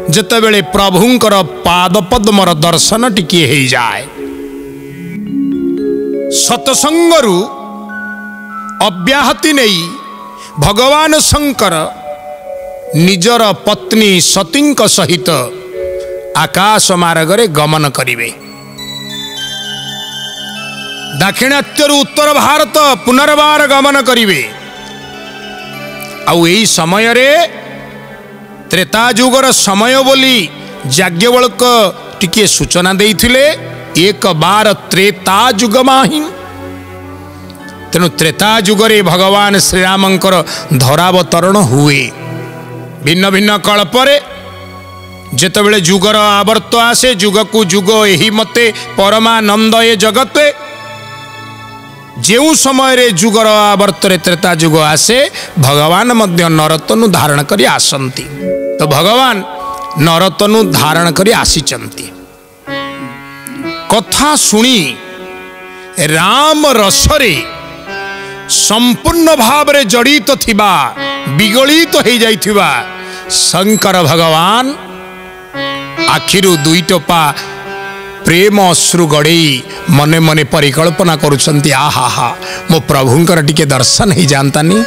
जेतेबेले प्रभुंकर पाद पद्मर दर्शन टिके हो जाए। सतसंगरु अव्याहति नहीं भगवान शंकर निजर पत्नी सतींक सहित आकाश मार्गरे गमन करिवे। दाक्षिणात्यरु उत्तर भारत पुनर्बार गमन करिवे। आउ एई समय रे त्रेता जुगर समय बोली याज्ञवल्क टिके सूचना देइथिले एक बार त्रेता जुग माही। तेणु त्रेता जुगरे भगवान श्रीरामंकर धरावतरण हुए। भिन्न भिन्न कल्परे जेतेबेले जुगर आवर्त आसे जुग को जुग एही मते परमानंद ए जगते जेउ समय रे जुगर आवर्तरे त्रेता जुग आसे भगवान मध्य नरतनु धारण करी आसंती। तो भगवान नरतनु धारण करी आसीचंती। कथा शुणी राम रसरे संपूर्ण भाव रे जड़ित थिबा विगलित हो जाइथिबा शंकर भगवान आखिरु दुई टोपा प्रेम अश्रु गड़े मने मने परिकल्पना करुछंती आहा हा मो प्रभुंकर टिके दर्शन ही जानतानी।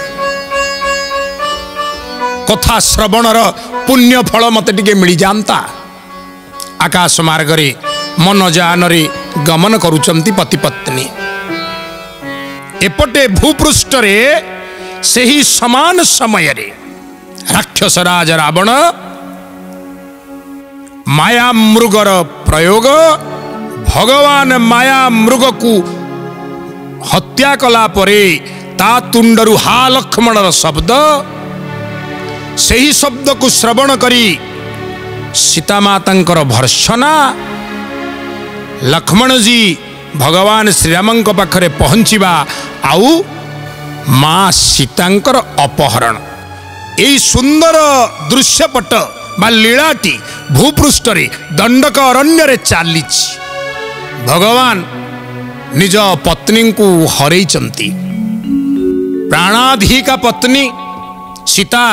कथा श्रवणर पुण्य फल मते टिके मिली जानता। आकाश मार्गरे मन जानरे गमन करुछंती पति पत्नी। एपटे भूपृष्ठ रे सही समान समय रे राक्षस राज रावण माया मृगर प्रयोग भगवान माया मृग को हत्या कला परे ता तुंडरु हा लक्ष्मणर शब्द सही शब्द को श्रवण करी सीतामातांकर भर्सना लक्ष्मण जी भगवान श्रीरामंक पाखरे पहुँचवा आउ माँ सीतांकर अपहरण यही सुंदर दृश्यपट बा लीलाटी भूपृष्ठ रे दंडक अरण्य रे चली। भगवान निज पत्नी को हरैचंती। प्राणाधिका पत्नी सीता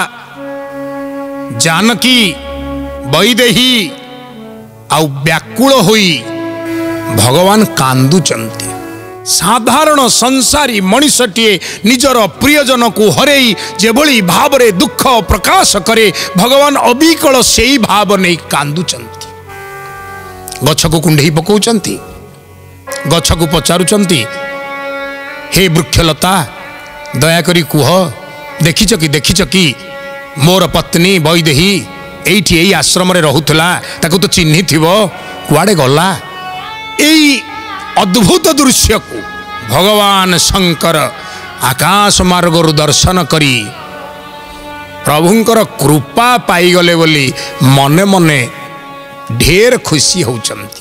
जानकी वैदेही आउ व्याकुल होई भगवान कांदुचंती। साधारण संसारी मनुष्यटीए निजर प्रियजन को हरई जेभली भाव रे दुख प्रकाश करे भगवान अबिकल सेई भाव नहीं कांदुचंती। गछ को कुंडई पकाउचंती। गछ को पचारुचंती हे वृक्षलता दयाकरी कुह देखिच कि मोर पत्नी वैदेही एठी एई आश्रम रे रहुतला ताकू तो चिन्हि थिबो कुआडे गला। एई अद्भुत दृश्य को भगवान शंकर आकाश मार्गरु दर्शन करी प्रभुंकर कृपा पाईगले बोली मने मने ढेर खुशी होउचंती।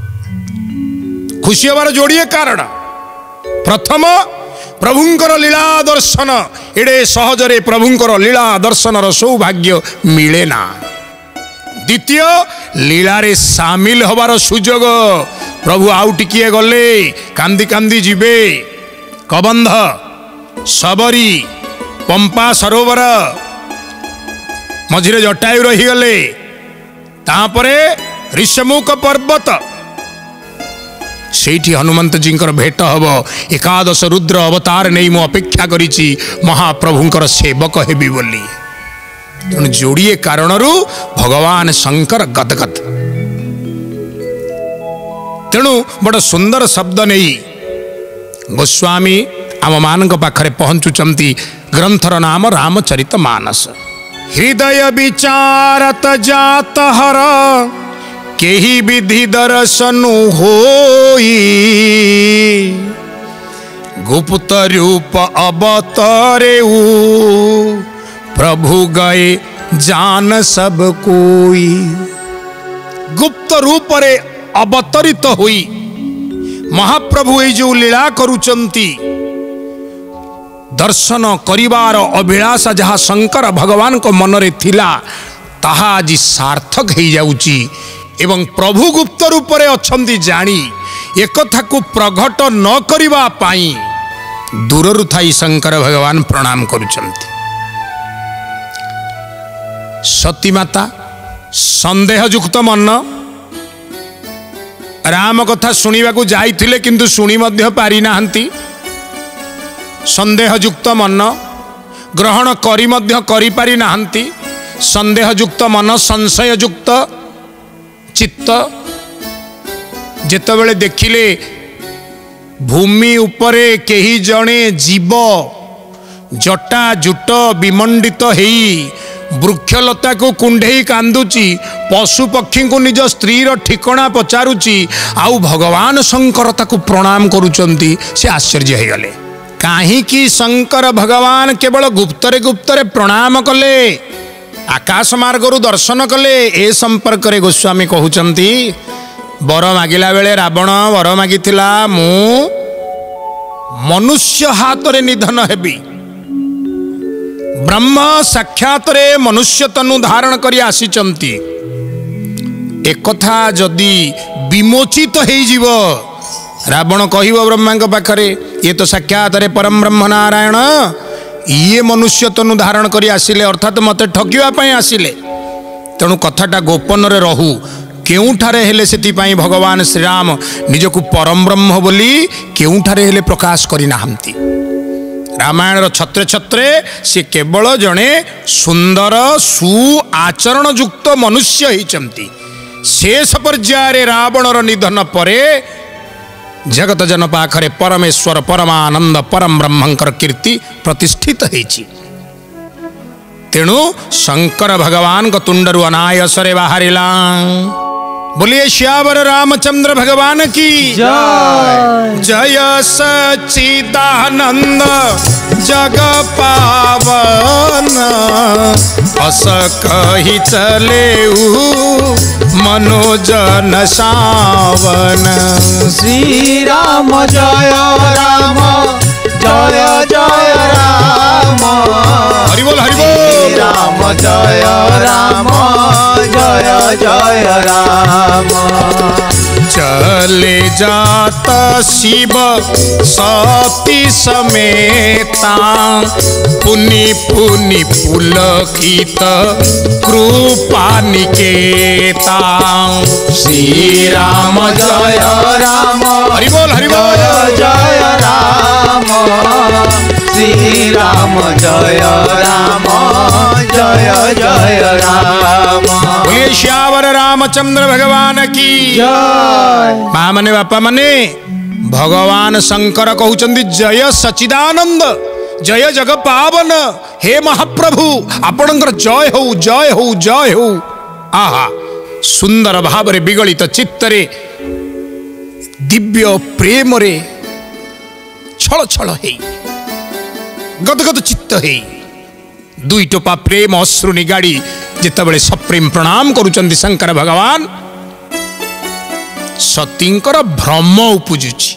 खुशी हबार जोड़िए कारण प्रथम प्रभुंकर लीला दर्शन एडे सहजरे प्रभुंकर लीला दर्शन सौभाग्य मिले ना। द्वितीय लीला रे सामिल हबार सुजोग प्रभु आउ टिकिए गले कांदी कांदी जीवे कबंध सबरी पंपा सरोवर मझिरे जटायु रही गले तापरे ऋषमुख पर्वत सेठी हनुमंत जींकर भेट हब एकादश रुद्र अवतार नहीं मु अपेक्षा करिछि महाप्रभुंकर सेवक हेबी बोली। तेणु जोड़िए कारणरू भगवान शंकर गदगद। तेणु बड़ सुंदर शब्द नहीं गोस्वामी आम मान पाखरे पहुंचुचंती। ग्रंथर नाम रामचरित मानस। हृदय विचारत जात हर केही विधि दर्शन होई गुप्त रूप अवतरे प्रभु गए जान सब कोई। गुप्त रूप रे अवतरित हुई महाप्रभु ये जो लीला करुचंती दर्शन करिवार अभिलाषा जहाँ शंकर भगवान को मनरे थिला ताहा आज सार्थक हो जाउची एवं प्रभु गुप्त रूप रे अछंती जानी एक कथा को प्रघट न करिवा पाई दूररु थाई शंकर भगवान प्रणाम करुचंती। सती माता संदेहयुक्त मन राम कथा शुणा जाइथिले किंतु शुणी मध्य पारि नाहंती। संदेहयुक्त मन ग्रहण करी मध्य करि पारि नाहंती। संदेहयुक्त मन संशययुक्त चित्त जेतेबेले देखिले भूमि उपरे केही जणे जीव जटा जुट विमंडित हेई वृक्षलता को कुंडेई कांदुची पशु पक्षी को निज स्त्री ठिकणा पचारुची आउ भगवान शंकर ताकू प्रणाम करुचंती से आश्चर्य हो गले। काहींकि शंकर भगवान केवल गुप्तरे गुप्तरे प्रणाम कले आकाश मार्गरु दर्शन कले ए संपर्क रे गोस्वामी कहउचंती वर मागिला बेले रावण वर मागिथिला मु मनुष्य हाथ रे निधन हेबी ब्रह्म साक्षात रे मनुष्य तनु धारण करी आसीचंती एक कथा जदि विमोचित हेई जीव रावण कहिबो ब्रह्मा पाखरे ये तो साक्षात रे परम ब्रह्म नारायण ये मनुष्य तनु धारण करी आसिले अर्थात मते ठकिवा पई आसिले तेणु कथाटा गोपन रे रहू केउठारे हेले सेति पई भगवान श्री राम निजकु परम ब्रह्म बोली केउठारे हेले प्रकाश करी नाहंती। रामायण छत्रे छत्रे से केवल जड़े सुंदर सु आचरण युक्त मनुष्य होइचंती। शेष पर्याय रावणर निधन परे जगत जन पाखरे परमेश्वर परमानंद परम ब्रह्मंकर कीर्ति प्रतिष्ठित होइछि। तेणु शंकर भगवान को तुंडरु अनायसरे बाहरिला। बोलिए श्यावर रामचंद्र भगवान की जय। जय सच्चिदानंद जग पावन अस कही चले मनोजन सावन। श्री राम जय राम जय जय राम हरि बोल हरि बोल। राम जय राम जय जय राम। चले जात शिव सती समेता पुनि पुनि पुलकित कृपा निकेता। श्री राम जय राम हरि बोल हरि बोल। जय राम श्री राम जय राम जय जय राम। बोलिए श्यावर रामचंद्र भगवान की जय। माँ मने बापा मने भगवान शंकर कहउचंदी जय सच्चिदानंद जय जग पावन हे महाप्रभु आपणकर जय हो जय हो जय हो। आहा सुंदर भाव रे विगलित चित्तरे दिव्य प्रेम रे छल छल हे गदगद चित्त हे दुई टोपा प्रेम अश्रु निगाड़ी जितेबले सप्रेम प्रणाम करुचंदी शंकर भगवान सतींकर भ्रम उपजुची।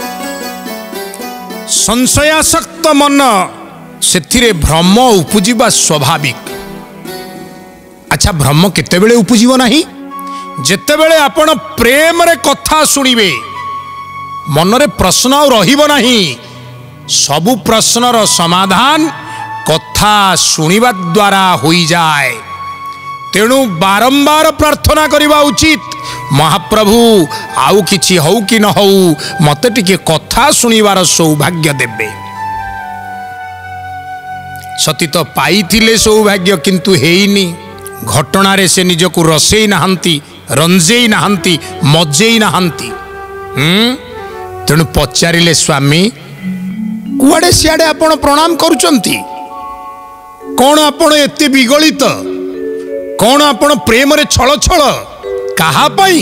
संशयासक्त मन से भ्रम उपजिबा स्वाभाविक। अच्छा भ्रम केतेबेले उपजिबो नाही जेतेबेले आपण प्रेम रे कथा सुनिबे मनरे प्रश्न आ रहिबो नाही। सबु प्रश्नर समाधान कथा सुनिबा द्वारा होई जाए। तेणु बारंबार प्रार्थना करिबा उचित महाप्रभु आउ किछि हौ कि न हौ मते टिके कथा सुनिबार सौभाग्य देबे। सती तो पाइथिले सौभाग्य किंतु हेइनी घटना रे से निजकु रसेई नाहंती रंजेई नाहंती मजेई नाहंती। तेणु पचारिले स्वामी कुआडे सियाडे आपण प्रणाम करुचंती कौन आपण एते विगलित कौन आपण प्रेम रे छल छल कहा पाई।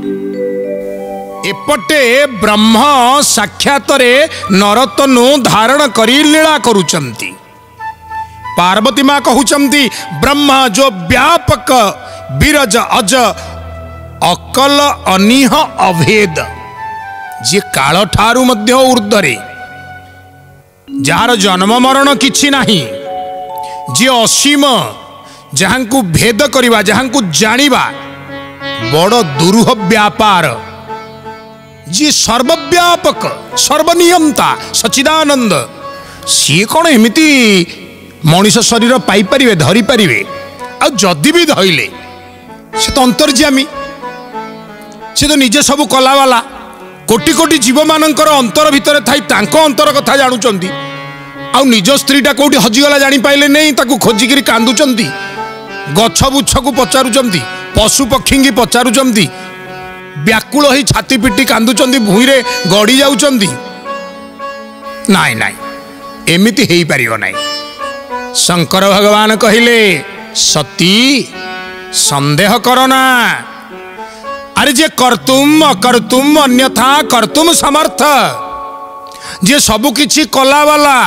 एपटे ब्रह्म साक्षात रे नरतनु धारण करी लीला करुचंती। पार्वती माँ कहउचंती ब्रह्म जो व्यापक बिरज अज अकल अनिह अभेद जे काल ठारू मध्य ऊर्ध्वरे जार जन्म मरण किछि नाही जे असीम जहां को भेद करिबा जहां को जानिबा बड़ दुरूह व्यापार जी सर्वव्यापक सर्वनियंता सच्चिदानंद सी कौन एमिति मनुष्य शरीर पाई परिवे धरी परिवे आ जदि भी धइले से तो अंतर्यामी, से तो निजे सब कलावाला, कोटि कोटि जीव मानकर अंतर भितर थाई तांको अंतर कथा जानुचंती। आ निज स्त्रीटा कौटी हजिगला जानी पाइले नहीं, ताकू खोजिकी कांदुचंती, गछ बुछ को पचारुचंती, पशु पक्षी की पचारुचंती, व्याकुल होई छाती पिटी कांदुचंती, भूईरे गड़ी जाउचंती। नाई नाई एमिति हेई परियो नाई। शंकर भगवान कहिले सती संदेह करना, अरे जे कर्तुम अकर्तुम अन्यथा कर्तुम समर्थ, जे सबु किछि कला वाला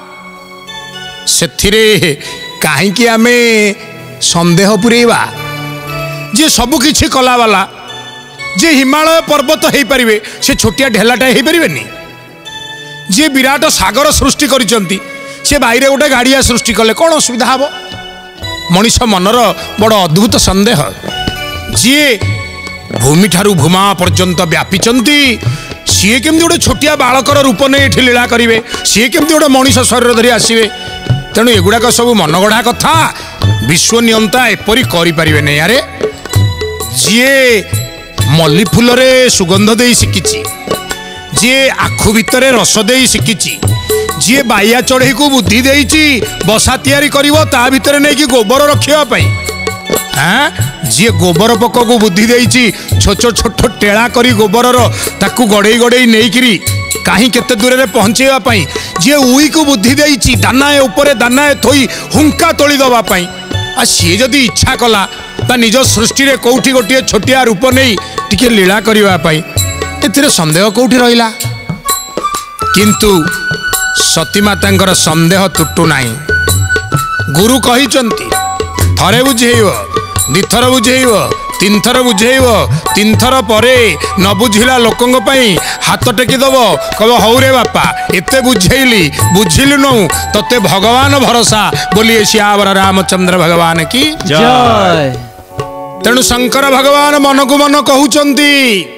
सेथिरे काहींकि आमे संदेह पुरेवा। जे सबु किछि कला वाला, जे हिमालय पर्वत हेई परिबे से छोटिया ढेलाटा हेई परिबेनी। जे विराट सागर सृष्टि करिसंती से बाहर गोटे गाड़िया सृष्टि कले कौन असुविधा हम? मनीष मनर बड़ अद्भुत संदेह। जी भूमि ठारू भूमा पर्यंत व्यापीचंती सी केमती गोटे छोटिया बालकर रूप नहीं ये लीला करेंगे, सी केमती गोटे मनीष शरीर धरी आसवे। तेणु एगुड़ाक सब मनगढ़ा कथा, विश्व नियंता एपरी करें नहीं। अरे जी मल्ली फूल सुगंध दे शिखी, जी आखु भितर रस दे शिखी, जी बाइया चढ़ई को बुद्धि देइची बसा तैयारी करिवो ता भितर नहीं कि गोबर रखियापाई। हाँ जी गोबर पक को बुद्धि देइची छोट छोट टेड़ा करी गोबर ताकू गड़े गड़े नहीं कहीं केते दूर रे पहुँचेवा पाई। जी उई को बुद्धि देइची दानाए ऊपर दानाए थोई हुंका तोली दवा पाई। आ सी जदि इच्छा कला ता निज सृष्टि रे कोठी गोटे छोटिया रूप नहीं टिके लीला करिवा पाई, एथिरे संदेह कोठी रहिला? किंतु सतीमाता संदेह तुटू नाही। गुरु कही थरे बुझेब, दिथर बुझेब, तीन थर बुझेब, तीन थर परे न बुझिला लोकंग पई हाथ टेकीदेव, कह हौ रे बापा एते बुझेली बुझिलु नौ तते भगवान भरोसा। बोलिए श्यावर रामचंद्र भगवान की जय। तेणु शंकर भगवान मन को मन कहउचंती,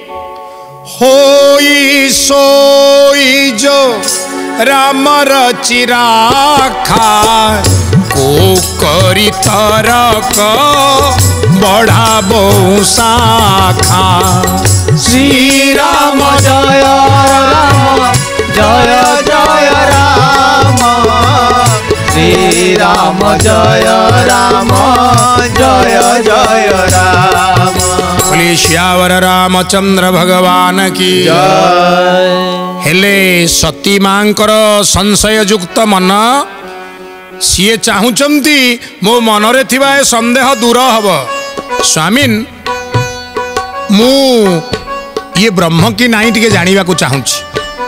होई सोई जो राम रचिराखा को करी तरक बढ़ाबो शाखा। श्री राम जय राम जय जय राम, श्री राम जय राम जय जय राम। बोले श्यावर रामचंद्र भगवान की जय। हेले सती मांकर संशय युक्त मन सीए चाहूचंती मो मनरे थिबा ए संदेह दूर हब। स्वामीन मु ये ब्रह्म की नाई टिके जानिबा को चाहूची।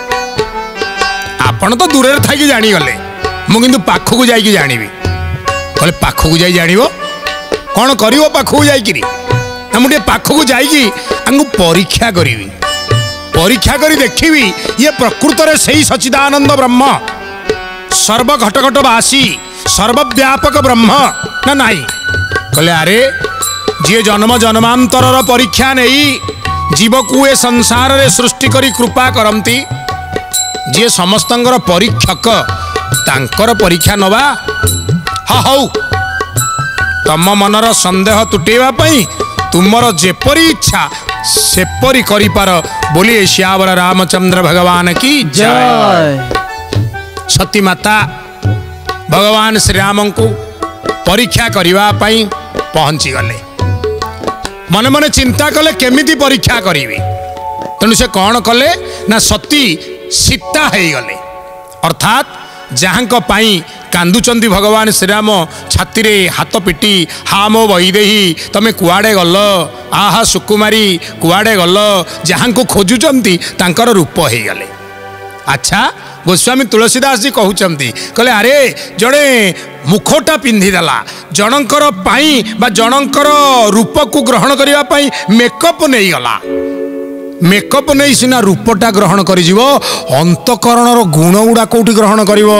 आपण तो दूर रे थाकी जानी गले, मु किंतु पाखु को जाई की जानिबी। कहले पाखु को जाई जानिबो कोन करिवो? पाखु को जाई किरी ना मुझे पाखु को जाई की अंगु परीक्षा करिवि, परीक्षा करी देखिबी ये प्रकृत रे सही सच्चिदानंद ब्रह्म सर्व घट घट वासी सर्वव्यापक ब्रह्म ना नहीं। कहले अरे जी जन्म जन्मांतर परीक्षा नहीं जीव को ए संसार रे सृष्टि करी कृपा करती, जी समस्तंकर परीक्षक तांकर परीक्षा नवा। हाँ हौ तम मनर संदेह तुटेवा पई तुमर जेपरी इच्छा सेपरी करिपार। बोलिए श्यावर रामचंद्र भगवान की जय। सती माता भगवान श्री राम को परीक्षा करिवा पई पहुंची गले। मन मन चिंता कले केमिति परीक्षा करिवे। तेणु से कौन कले ना सती सीता हो गले, अर्थात जहाँ पाई कांदुचंदी भगवान श्रीराम छाती रे हाथ पिटी हा मो वैदेही तमे कुआडे गल, आहा सुकुमारी कुआडे गल, जहाँ को खोजुचंती तांकर रूप हो गले। अच्छा गोस्वामी तुलसीदास जी कहउचंती, कहले अरे जड़े मुखटा पिंधिदेला जनकर पाई बा जनकर रूप को ग्रहण करिवा पाई मेकअप नहीं गला, मेकअप नहीं सिना रूपटा ग्रहण करि जीवो, अंतकरणर गुण गुड़ा कोठी ग्रहण करिवो?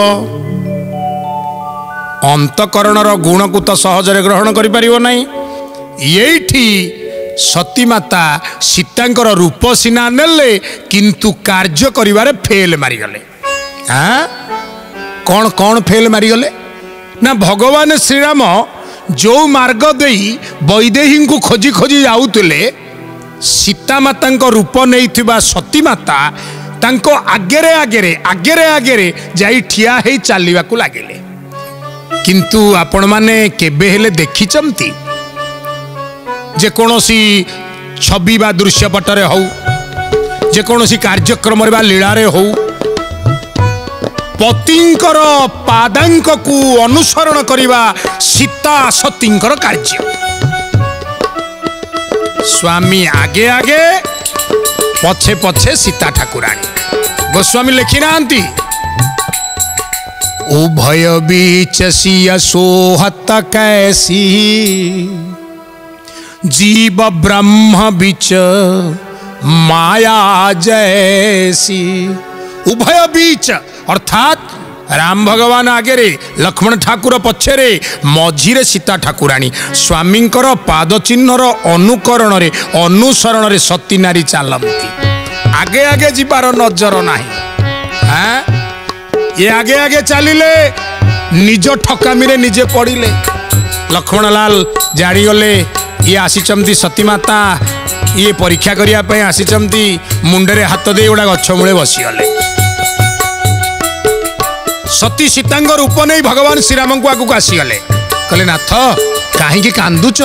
अंतकरणर गुण को तो सहजरे ग्रहण करि परिवो नहीं। येठी सती माता सीतांकर रूप सिना नेले किंतु कार्य करिवारे फेल मारी गले। हाँ कौन कौन फेल मारी गले ना भगवान श्रीराम जो मार्ग दे वैदेही को खोजी खोजी जाऊले सीतामाता रूप नहीं सती माता तांको आगेरे आगेरे आगेरे आगेरे जाई ठिया है चलवा को लगिले किंतु आपण माने केबे हेले देखिचंती जेकोसी छवि बा दृश्यपटरे हो जेकोसी कार्यक्रम बा लीलारे हो पतिंकर पादांक को अनुसरण करिवा सीता सतींकर कार्य स्वामी आगे आगे पछे पछे सीता ठाकुराणी गोस्वामी लिखि नांती उभय बीच सिया सोहत कैसी जीव ब्रह्म बीच माया जैसी उभय बीच अर्थात राम भगवान आगे रे लक्ष्मण ठाकुर पछरे मझिरे सीता ठाकुराणी स्वामींकर पाद चिन्हर अनुकरण रे अनुसरण रे सती नारी चलती आगे आगे जीवार नजर नहीं ये आगे आगे चलिले निज ठकामी रे निजे पड़िले लक्ष्मणलाल जानीगले ये आसीचंती सती माता ये परीक्षा करिया पय आसीचंती मुंडरे हाथ दे गोटा गछ मूले बसीगले सती सीतांग रूप नहीं भगवान श्रीराम को आगू आसीगले कहले नाथ कहीं कांदुच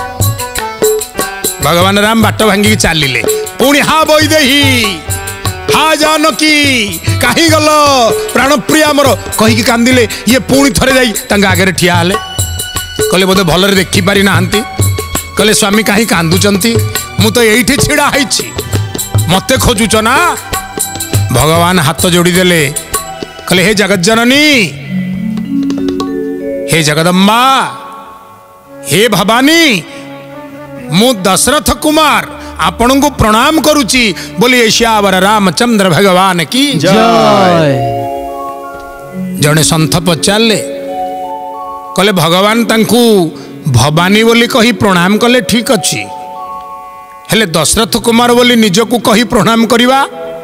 भगवान राम बाट भांगी चलिले पुणी हा वैदेही हा जानकी कहीं गल प्राणप्रिय आमर कहीं कांदिले ये पुणी थरे जाई आगे ठिया हेले कहले बोधे भलरे देखी पारि नाहंती कहले स्वामी कहीं कांदुचंती मु तो एठी छिड़ा हैछि मते खोजुच ना भगवान हाथ जोड़ी देले कहले हे जगत जननी हे जगदम्बा हे भवानी मु दशरथ कुमार आपण को प्रणाम करुची बोलिए श्यावर रामचंद्र भगवान की जय। जने संत पचारे कहले भगवान तांकू भवानी बोली कही प्रणाम कले ठीक अच्छी हेले दशरथ कुमार बोली निजकू कही प्रणाम करिवा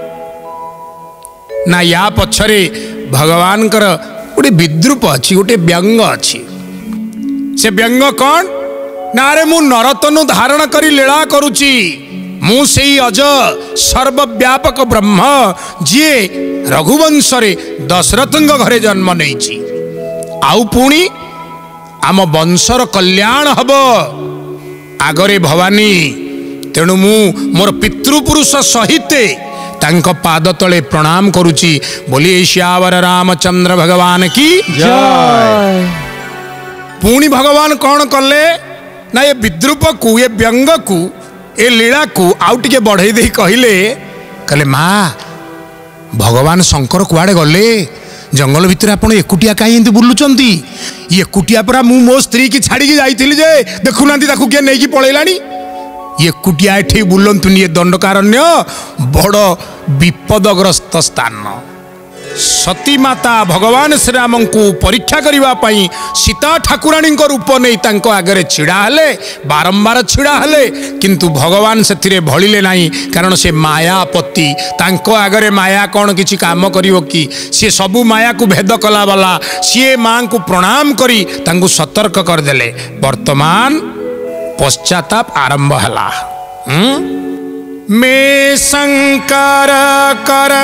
ना या पछरे भगवान कर गोटे विद्रूप अच्छी गोटे व्यंग अच्छी से व्यंग कौन ना रे मु नरतनु धारण करी लीला करुची मु सेई अज सर्वव्यापक ब्रह्म जी रघुवंश रे दशरथंग घरे जन्म नेइची आउ पुणी आम वंशर कल्याण हब आगरे भवानी तेणु मु मोर पितृपुरुष सहित तांक पाद तले प्रणाम करुची बोलिए श्यावर रामचंद्र भगवान की जय। पुणी भगवान कौन कले ना ये विद्रूप को ये व्यंग को ये लीला को आउ टिके बढ़ई दे कहले कहले माँ भगवान शंकर कुआड़े गले जंगल भितर आपण एकुटिया कहीं एमती बुलुचंती एकुटिया परा मु मो स्त्री की छाड़ी जाइथिली जे देखुना ताकू किए नहीं पलैलानी एकुटिया एठी बुलंतुनी ये दंडकारण्य बड़ विपदग्रस्त स्थान सती माता भगवान श्रीराम को परीक्षा करिवा पई सीता ठाकुराणी रूप नहीं तांको आगे छिड़ा हेले बारंबार छिड़ा हेले किंतु भगवान से भलिले नहीं कारण से मायापति तांको आगे माया कौन किछि काम करिवो कि सी सबु माया को भेद कला वाला सी माँ को प्रणाम करी तांको सतर्क कर देले वर्तमान पश्चाताप आरंभ हला मैं शंकर कर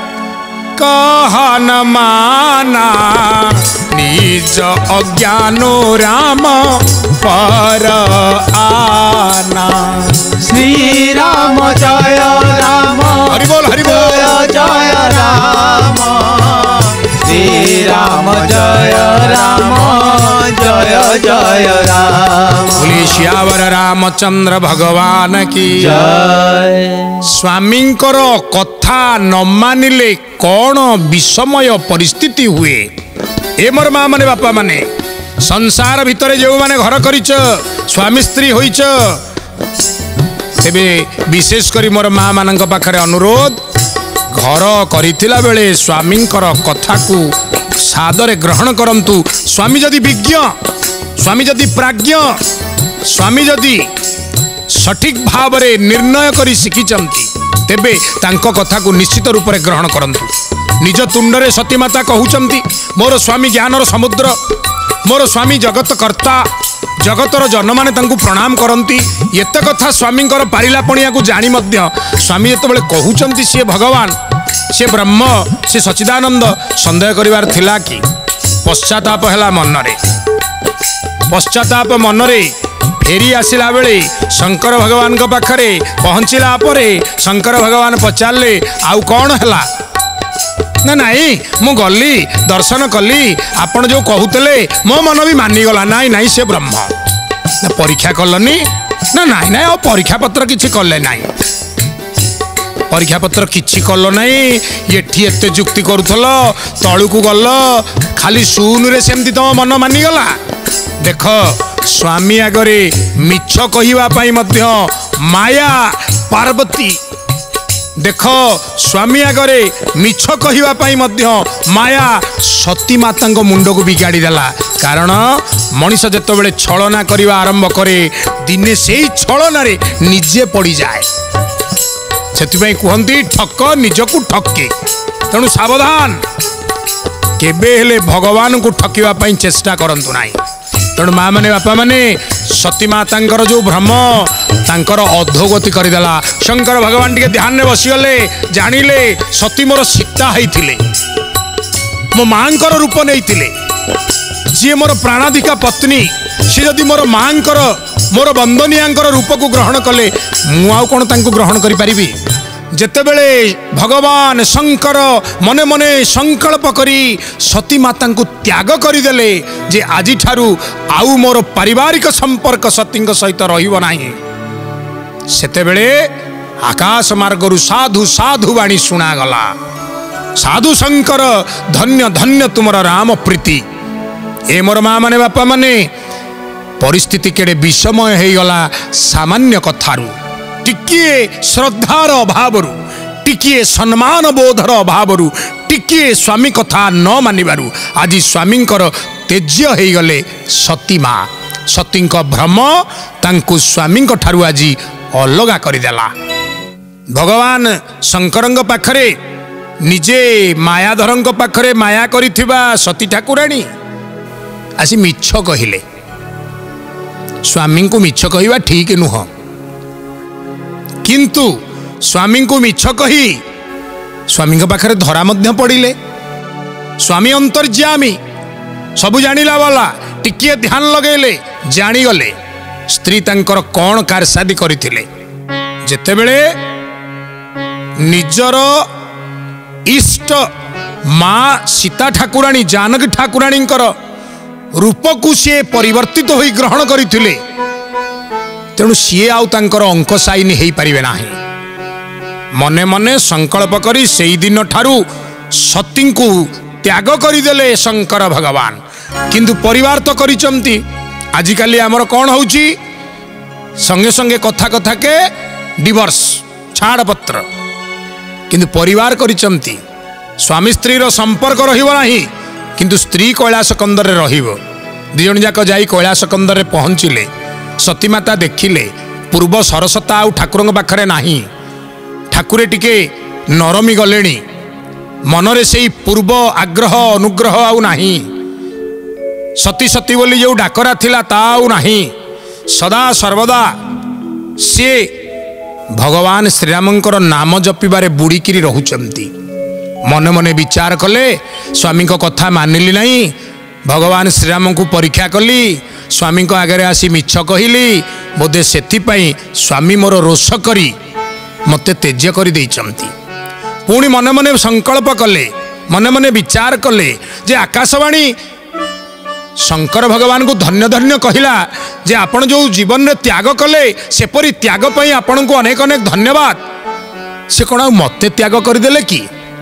कहन माना निज अज्ञानो राम पर आना श्री राम जय राम हरि बोल जय जय राम श्री राम जय राम जय जय राम बोले श्यावर रामचंद्र भगवान की जय। स्वामींकर कथा न मानिले कौन विषमय परिस्थिति हुए ए मोर माँ माने बापा माने संसार भितर जो माने घर करिच स्वामी स्त्री होइच तेबे विशेष करी मोर माँ मानक पाखरे अनुरोध घर करिथिला बेले स्वामींकर कथा को सादरे ग्रहण करंतु स्वामी जदि विज्ञ स्वामी जदि प्राज्ञ स्वामी जदि सठिक भाव रे निर्णय करी शिखिचंती तेबे तांको कथा को निश्चित रूप से ग्रहण करंतु निज तुंडरे सतीमाता कहउचंती मोर स्वामी ज्ञानर समुद्र मोर स्वामी जगत कर्ता जगतर जन माने तांकु प्रणाम करती एत कथा स्वामी पारिलापणिया को जानी मध्य स्वामी जो कहते सी भगवान सी ब्रह्म सी सच्चिदानंद संदेह करिवार थिला कि पश्चाताप है मनरे फेरी आसिला बेले शंकर भगवान पाखरे पहुँचला शंकर भगवान पचारे आउ कौन है ना नाई मु गली दर्शन कली आपण जो कहते मो मन भी मानिगला नाई नाई से ब्रह्म ना परीक्षा कलनी ना नाई नाई और परीक्षा पत्र किसी कले नाई परीक्षा पत्र किसी कल नाई एठी एते जुक्ति करूथल तळु को गल खाली शून रे सेमती तुम मन मानिगला देख स्वामी आगरे मिछ कहिवा पाई मध्य माया पार्वती देख स्वामी आगरे मिछ कहिवा पाई मध्य माया सती माता मुंड को बिगाड़ी देला कारण मनीष जेतबेले छलना करिवा आरंभ करे दिने से ही छलना रे निजे पड़ी जाए सेतिपई कहंती ठक निजकु ठके तेणु सावधान केबे हेले भगवान को ठकिवा पाई चेष्टा करंतु नाही तेणु माँ मैंने बापा मैंने सती माता जो भ्रम तांकर अधोगति करदेला शंकर भगवान टिके ध्यान में बसीगले जानिले सती मोर सीता होइथिले मो मांकर रूप नहीं जी मोर प्राणाधिका पत्नी सी जदि मोर मांकर मोर बंदनियांकर रूप को ग्रहण कले मु आउ कोन तांको ग्रहण करि परिबी जेतेबेले भगवान शंकर मने मने संकल्प करी सती माता को त्याग करदेले जे आज ठारू आउ मोर पारिवारिक संपर्क सती सहित रहिबो नाही सेतेबेले आकाश मार्गरु साधु साधु वाणी सुना गला साधु शंकर धन्य धन्य तुमर राम प्रीति ए मोर माँ माने बापा माने परिस्थिति केड़े विषमय हो गला सामान्य कथारू टिकिए श्रद्धार अभाव टिकिए सम्मान बोधर अभाव टिकिए स्वामी कथा न मानिबारु आज स्वामी तेज्य हो गले सती माँ सती भ्रम तांकु स्वामी ठारू आज अलगा करदेला भगवान शंकर पाखरे निजे मायाधर पाखरे माया करिथिबा सती ठाकुराणी आसी मिछ कहिले स्वामी को मिछ कहिबा ठीक नुह किंतु स्वामी को मिछ कही स्वामी पाखरे धरा मध्य पड़िले स्वामी अंतर्यामी सबु जानिला वाला टिकिए ध्यान लगेले जानीगले स्त्री तांकर कौन कारसादी करथिले जेतेबेले निजर इष्ट माँ सीता ठाकुराणी जानकी ठाकुराणी रूप को सी परिवर्तित हो ग्रहण करथिले तेणु सी आउ तांकर अंकसायिनी हो पारिबे नाही मने मने संकल्प करी सेई दिन ठारू सती को त्याग करदेले शंकर भगवान किंतु परिवार तो करिचंती आजिकाली आमर कौन होउची संगे संगे कथा कथा के डिवोर्स छाड़ पत्र किंतु परिवार करिचंती स्वामी स्त्री रो संपर्क रहिबो नाही किंतु स्त्री कैलाश कंदर रहिबो दिजन जाक जाई कैलाश कंदर पहुँचिले सतीमाता देखिले पूर्व सरसता आउ ठाकुर पाखरे नाही ठाकुरे टिके नरमी गलेनी मनरे से पूर्व आग्रह अनुग्रह आउ नाही सती सती बोली जो डाकरा थिला ता आउ नाही सदा सर्वदा से भगवान श्रीरामंकर नाम जपिबारे बुड़ीकिरी रहुचंती मने मने विचार कले स्वामी को कथा मानिली नहीं भगवान श्रीराम को परीक्षा कली स्वामी को आगे आसी मिछ कहली बोधे से स्वामी मोर रोष करी मते तेज्य कर देइचंती पुणी मने मने संकल्प कले मने मने विचार कले जे आकाशवाणी शंकर भगवान को धन्य धन्य कहला जे आपण जो जीवन में त्याग कले सेपरी त्याग पई आपण को अनेक अनेक धन्यवाद से कौन मते त्याग करदेले कि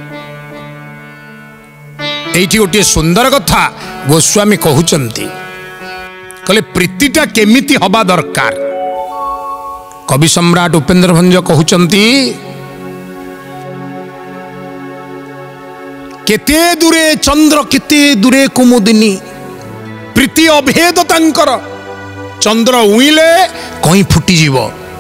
एठी गोटे सुंदर कथा गोस्वामी कहउचंती कहले प्रीतिटा केमिति हबा दरकार कवि सम्राट उपेंद्र भंज कहउचंती केते दूरे चंद्र केते दूरे कुमुदिनी प्रीति अभेद तांकर चंद्र उइले कहीं फुटी जीव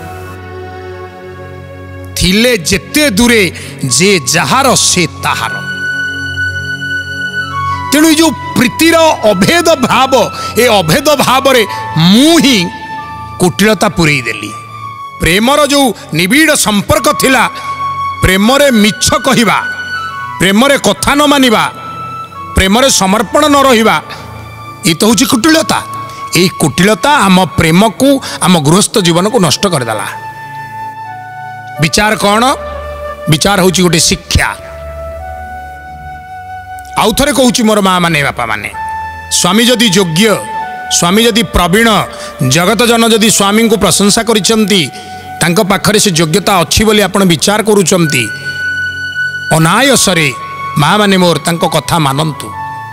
थिले जेते दूरे जे जहार से ताहार तेणु जो प्रीतिर अभेद भाव ए अभेद भाव मु ही कुटिलता पुरई देली। प्रेमर जो निबिड़ संपर्क थिला, प्रेमरे मिछ कहिबा, प्रेमरे कथा न मानिबा, प्रेमरे समर्पण न रहिबा, ये तो हूँ कुटिलता। यही कुटिलता आम प्रेम को आम गृहस्थ जीवन को नष्ट करदेला। विचार कौन? विचार हूँ गोटे शिक्षा। आउ थे कहूँ मोर माँ माने बापा माने, स्वामी जदि योग्य, स्वामी जदि प्रवीण, जगत जन जदि स्वामी को प्रशंसा करिसेंती, तांको पाखरे से योग्यता अच्छी बोली आपण विचार करूचंती, अनायसरे माँ माने मोर तांको कथा मानंतु।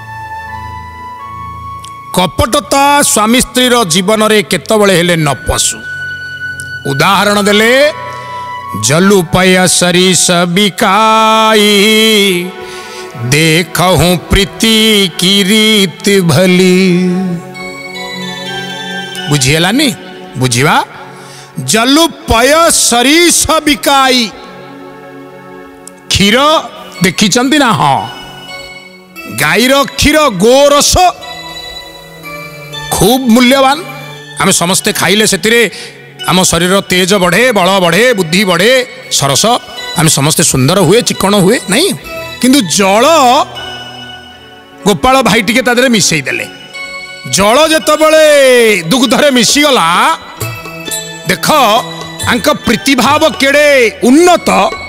कपटता स्वामी स्त्रीर जीवन रे केतबळे हेले न पशु। उदाहरण देले, जलुपय सरिस बिकाई, देखहूं प्रीति की रीत भली। बुझिएलानी? बुझिवा। जलुपय सरिस बिकाई, क्षीर देखिचंती ना? हाँ, गाईर क्षीर गोरस खूब मूल्यवान। आम समस्ते खाइले से आम शरीर तेज बढ़े, बल बढ़े, बुद्धि बढ़े, सरस आम समस्ते सुंदर हुए, चिकण हुए नहीं। किंतु जल गोपाल भाई टिके तादरे मिसई देले। जल जेतबेले दुग्धरे मिसीगला, देख आंक प्रीतिभाव केड़े उन्नत।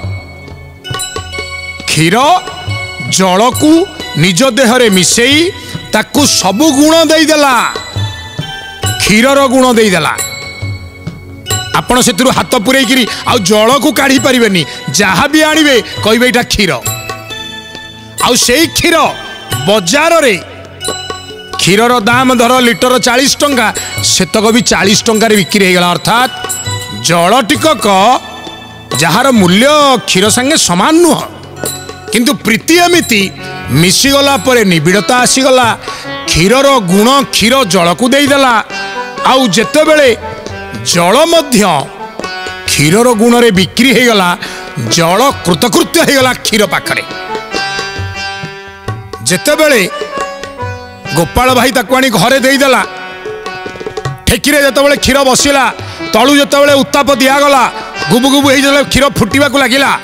क्षीर जल को निज देहरे मिसई ताकू सबु गुण देदेला, क्षीरर गुण देदेला। आपण से हाथ पुरे आउ जल को काढ़ी पारिबेनी, जहाँ भी आनिबे कहबे एटा क्षीर। आउ सेई क्षीर बजार रे क्षीरर दाम धर लिटर 40 टंका, सेतक भी 40 टंका बिक्री हो गला। अर्थात जल टिकक जार मूल्य क्षीर संगे समान नुह, किंतु प्रीति एमिति मिसीगला परे निबिड़ता आसीगला। क्षीरर गुण क्षीर जल को देदेला। आउ जेतेबेले जल मध्य क्षीरर गुण रे बिक्री हो गला, जल कृतकृत्य हो गला क्षीर पाखरे। जेतेबेले गोपाल भाई ताकू आनी घरे देदेला, ठेकीरे जेतेबेले क्षीर बसिला, तळु जेतेबेले उत्ताप दियागला, गुबु गुबु हो क्षीर फुटिबाकू लागिला,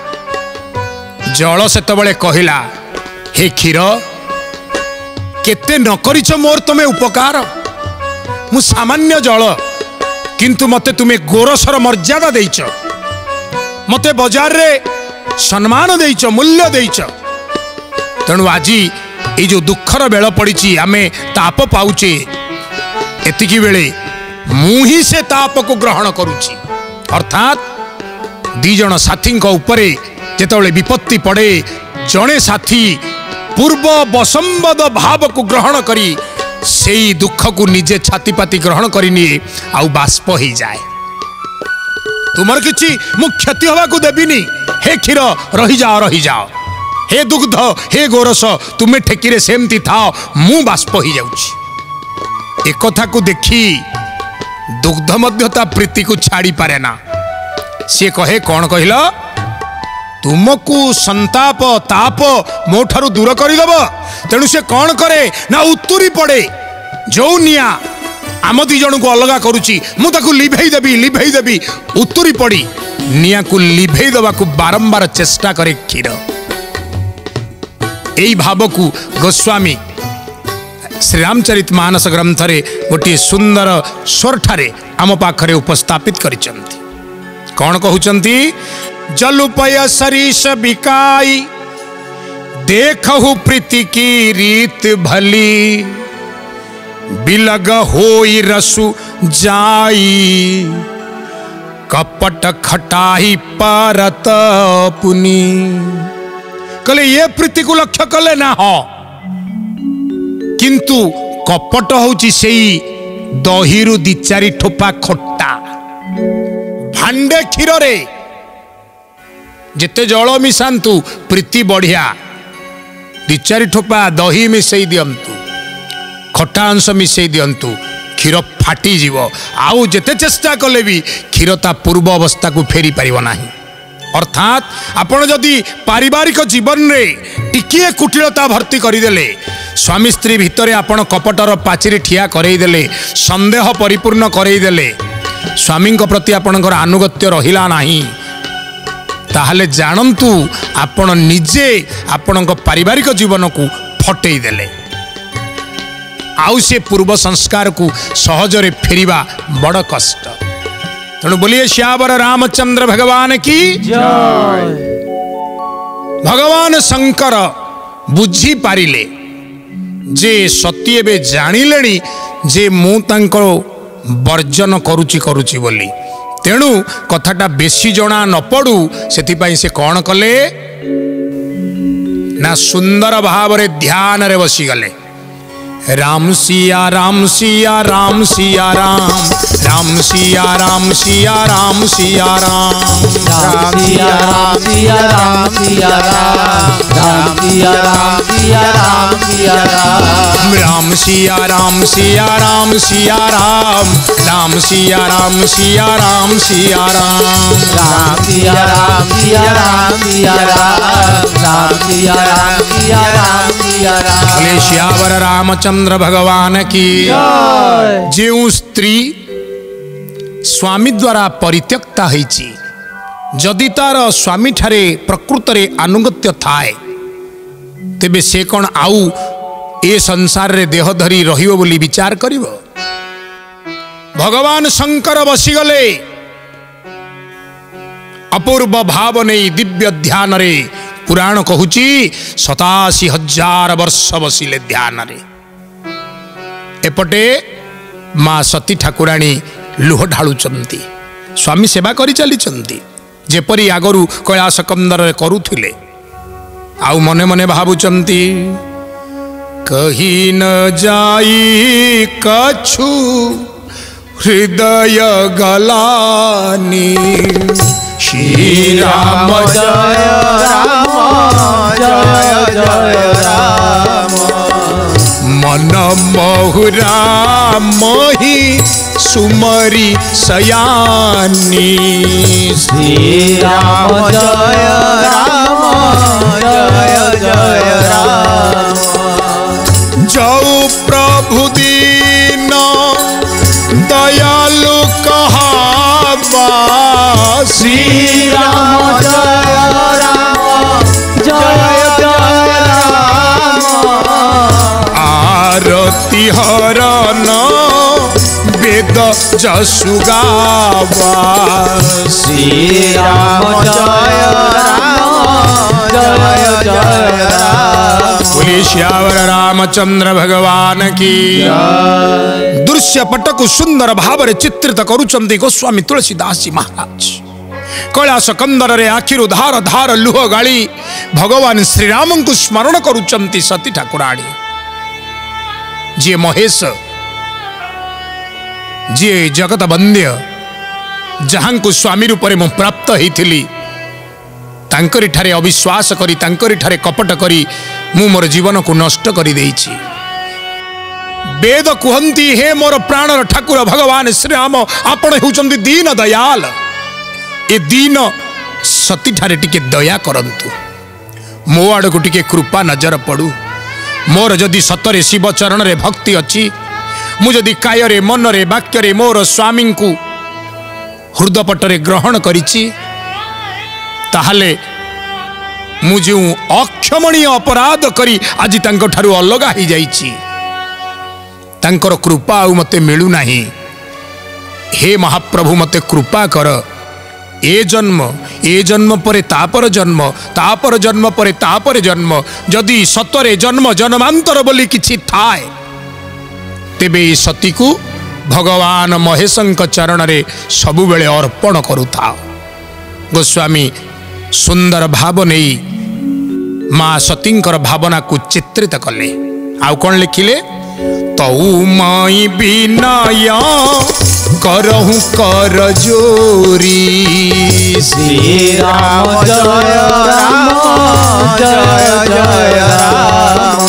जल सेतेबेले कहिला, हे क्षीर केते न करिछ मोर तमे उपकार। मु सामान्य जल, किंतु मते तुमे गोरसर मर्यादा देइछ, मते बाजार रे सम्मान देइछ, मूल्य देइछ। तेणु आज ये जो दुखर बेल पड़ी आमे ताप पाउचे, एतिकी बेले मु ही से ताप को ग्रहण करुची। अर्थात दी जण साथी उपरे जेतेबेले विपत्ति पड़े, जड़े साथी पूर्व बसंबद भाव को ग्रहण करी सेई दुख को निजे छातीपाती ग्रहण करनी आउ बाष्प हो जाए। तुमर किछि मु क्षति हवा को देबिनी, हे क्षीर रही जाओ, रही जाओ, हे दुग्ध, हे गोरस तुम्हें ठेकीरे सेमती थाओ, मु बाष्प हो जाउछि। एक कथा को देखी दुग्ध मध्यता प्रीति को छाड़ी पारे ना। सी कहे कौन कहल, तुमको संताप ताप मो ठारू दूर करदेव। तेणु से कौन करे ना उत्तरी पड़े, जो निया आम दी जन को अलग करुची मुझे लिभेई देवी उत्तरी पड़ी निया को लिभेई दबा को बारंबार चेष्टा करे क्षीर। यही भाव को गोस्वामी श्रीरामचरित मानस ग्रंथ रे गोटे सुंदर स्वर ठारे आम पाखरे उपस्थापित करिसंती। कौन कहउचंती, जलुपय सरिस बिकाई, देखहु प्रीति की रीत भली, बिलग होई रसु जाई, कपट खटाई परत पुनी। कले ये प्रीति को लक्ष्य कले ना हो, किंतु कपट होची सेई दहीरु दी चारि ठोपा खट्टा। भांडे क्षीर रे जिते जल मिशांतु प्रीति बढ़िया, दी चारि ठोपा दही मिसई दियंतु, खट्टा अंश मिसई दियंतु, क्षीर फाटी जीव। आउ जेते चेष्टा कले भी क्षीर ता पूर्व अवस्था को फेरी पारिबो नाही। अर्थात आपण जदि पारिवारिक जीवन रे टिकिए कुटिलता भर्ती करदेले, स्वामी स्त्री भितर आपण कपटर पाचिरी ठिया करईदेले संदेह परिपूर्ण करईदेले स्वामी प्रति आपणकर आनुगत्य रहिला नाही ताहले जानंतु आपण निजे आपण पारिवारिक जीवन को फटई देले आउ से पूर्व संस्कार को सहजरे फेरिबा बड़ कष्ट। तेणु बोलिए श्यावर रामचंद्र भगवान की जय। भगवान शंकर बुझी पारिले जे सती एबे जानिलेनी जे मु तांको वर्जन करुची बोली तेणु कथाटा बेसी जना न पड़ू से से कौन कले ना सुंदर भाव रे ध्यान रे बसी गले राम सिया राम सिया राम सिया राम राम सिया राम सिया राम सिया राम राम सिया राम सिया राम सिया राम राम सिया राम सिया राम सिया राम राम सिया राम सिया राम सिया राम राम सिया राम सिया राम सिया राम राम सिया राम सिया राम सिया राम राम सिया राम सिया राम सिया राम। बोले श्यावर रामचंद्र भगवान की जय। जो स्त्री स्वामी द्वारा परित्यक्ता होईची जदि तार स्वामी ठारे प्रकृत रे अनुगत्य थाए तेबे से कौन आउ ए संसार रे देह धरी रहिबो बोली विचार करिवो। भगवान शंकर बसीगले अपूर्व भाव नहीं दिव्य ध्यान रे पुराण कहूची 87,000 वर्ष बसिले ध्यान रे। एपटे माँ सती ठाकुराणी लुह ढालुचंती स्वामी सेवा करी चलीचंती जेपरी आगरू कैलाश कंदर करुथिले आउ मने मने भावुचंती कही न जाई कछु हृदय गलानी श्री राम जय राम जय जय राम मन महुरा मोहि सुमरी सयानी श्री राम जय राम जय जय राम जौ प्रभु दीन दयालु कहावा श्री राम जय राम जय जय राम आरती हरन वेद जसुगावा श्री राम जय राम जय जय राम। बोले श्यावर रामचंद्र भगवान की दृश्य पटक सुंदर भाव चित्रित करुचंती गोस्वामी तुलसीदास जी महाराज कैलाश कंदर रे आखिरु धार धार लुह गाली भगवान श्रीराम को स्मरण करुचंती सती ठाकुराणी जी महेश जी जगत बंद्य जहां को स्वामी रूप में प्राप्त होती तांकरी ठारे अविश्वास करी तांकरी ठारे कपट करी मु मोर जीवन को नष्ट करी देइछि। वेद कुहंती हे मोर प्राणर ठाकुर भगवान श्रीराम आपण होउचंदी दीन दयाल ए दीन सती ठारे टिके दया करंतु मो आड़ को टिके कृपा नजर पड़ू मोर जदि सतरे शिव चरण रे भक्ति अच्छी मु जदि काय रे मन रे वाक्य रे मोर स्वामी को हृदयपटरे ग्रहण करिछि ताहले मु जो अक्षमणीय अपराध करी आज तांको ठारू अलगा ही जाइछि तांकर कृपा आउ मते मिलू नाही। हे महाप्रभु मते कृपा कर ए जन्म परे तापर जन्म तापर जन्म परे तापर जन्म जदि सतरे जन्म जन्मांतर बोली किछि थाए तेबे सती को भगवान महेशंक चरण रे सबु बेले अर्पण करुथा। गोस्वामी सुंदर भाव नहीं माँ सतींकर भावना को चित्रित कले आउ कौन लिखिले तऊ माई बिनाय करहु कर जोरी श्री राम जय राम जय जय राम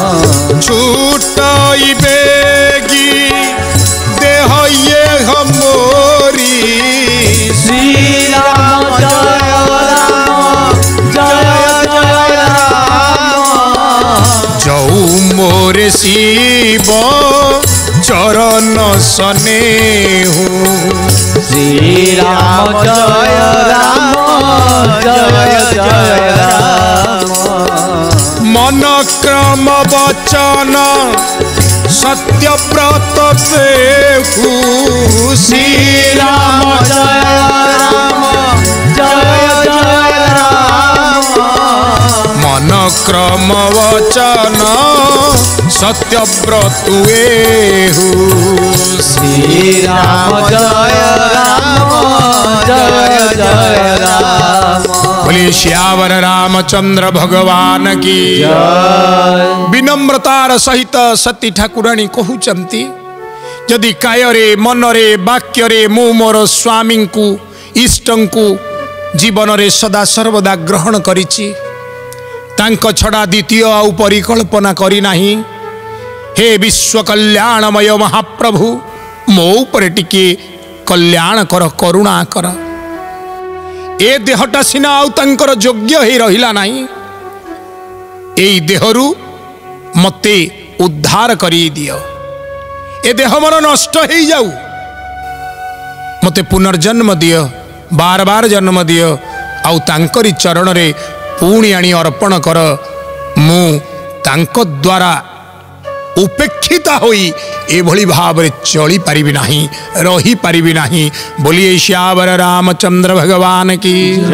छूटाई बेगी देह ये हमोरी श्री राम जय राम जय जय राम जौ मो मोरे शिव चरण स्नेहु। श्री राम जय राम जय जय राम। मन क्रम वचन सत्य व्रत पेहु। श्री राम जय राम जय जय राम। मन क्रम वचन सत्य व्रत एहु। श्री राम जय राम जय जय राम। बोलिए श्यावर रामचंद्र भगवान की विनम्रतार सहित सती ठाकुराणी कहउचंती यदि कायरे मनरे वाक्यरे मु मोर स्वामी को इष्टं को जीवन रे सदा सर्वदा ग्रहण करिछि तांको छड़ा द्वितीय आउ परिकल्पना करी नाही। हे विश्व कल्याणमय महाप्रभु मो उपरे टिके कल्याण कर करुणा कर। ए देहटा सिना आउ तांकर योग्य हे रहिला नाही। एई देहरु मते उद्धार करी दियो। ए देह मोर नष्ट हे जाऊ मते पुनर्जन्म दियो बार बार जन्म दियो आउ तांकरी चरण रे पुणी आनी अर्पण कर। मु तांको द्वारा उपेक्षिता होई एभली भाव रे चली पारिबी नाही रही पारिबी नाही। बोलिए श्यावर रामचंद्र भगवान की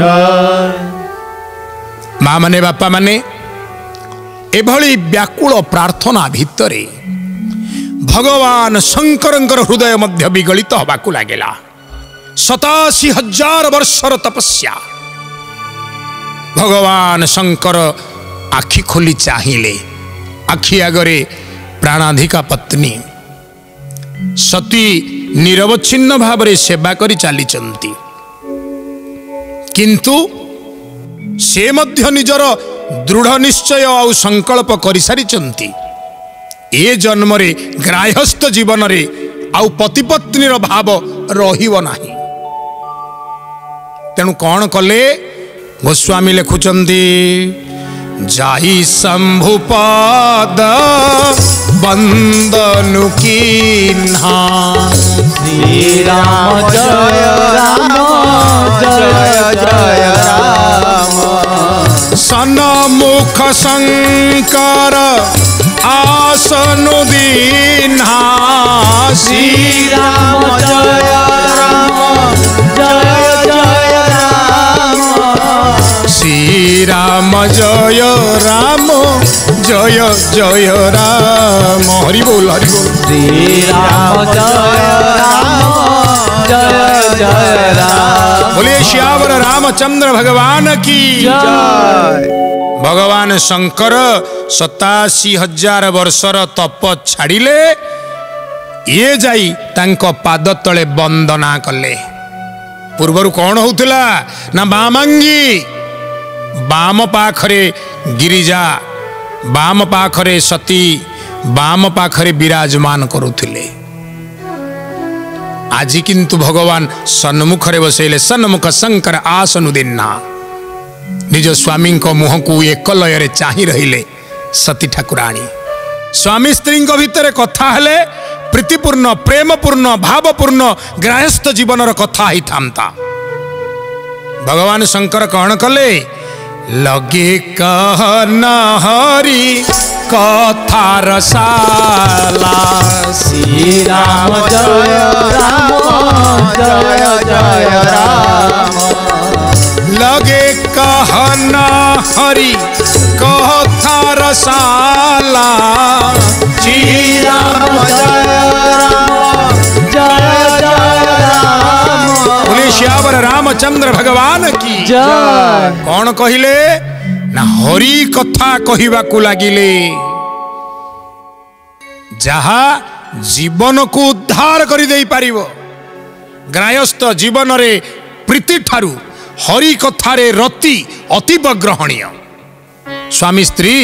माँ माने बापा माने एभली व्याकुल प्रार्थना भितरे भगवान शंकरंकर हृदय मध्य विगलित हबाकू लागेला। 87,000 वर्षर तपस्या भगवान शंकर आखि खोली चाहिले। आखि आगरे प्राणाधिका पत्नी सती निरवच्छिन्न भाव रे सेवा करी चलीचंती किंतु से मध्य निजर दृढ़ निश्चय और संकल्प करि सारिचंती ए जन्म रे ग्राह्यस्थ जीवन रे आउ पति पत्नी रो भाव रहिबो नाही। तेणु कौन कले गोस्वामी लिखुचंती जाहि शंभुपाद बंदनु कीन्हा। श्री राम जय राम जय जय राम। सन्मुख शंकर आसनु दीन्हा। श्री राम जय राम जय जय राम। श्री राम जय राम जय जय राम। हरि बोल हरि बोल। श्री राम जय राम जय जय राम। बोलिए श्यावर रामचंद्र भगवान की जय। भगवान शंकर 87,000 वर्षर तप छाड़िले ये जाई तांको पाद तले वंदना कले। पूर्वर कौन होउतला ना बामांगी बाम पाखरे गिरिजा बाम पाखरे सती बाम पाखरे विराजमान करुथिले। आज किंतु भगवान सन्मुखरे बसैले। सन्मुख शंकर आसनु देना निज स्वामी को मुह को एक लय चाहि रहिले सती ठाकुराणी। स्वामी स्त्री भितर कथा हेले प्रीतिपूर्ण प्रेमपूर्ण भावपूर्ण ग्राह्यस्थ जीवन कथा ही थामता। भगवान शंकर कौन कले लगे कहना हरि कथा रसाला। श्री राम जय राम जय जय राम। लगे कहना हरि कथा रसाला। श्री राम जय राम जय जय राम। बोले श्यावर रामचंद्र भगवान की जय। कौन कहिले ना हरि कथा कहिबाकू लागिले जहा जीवन को उद्धार करि देई पारिबो। ग्राह्यस्थ जीवन रे प्रीति ठारू हरि कथारे रति अतीब ग्रहणीय। स्वामी स्त्री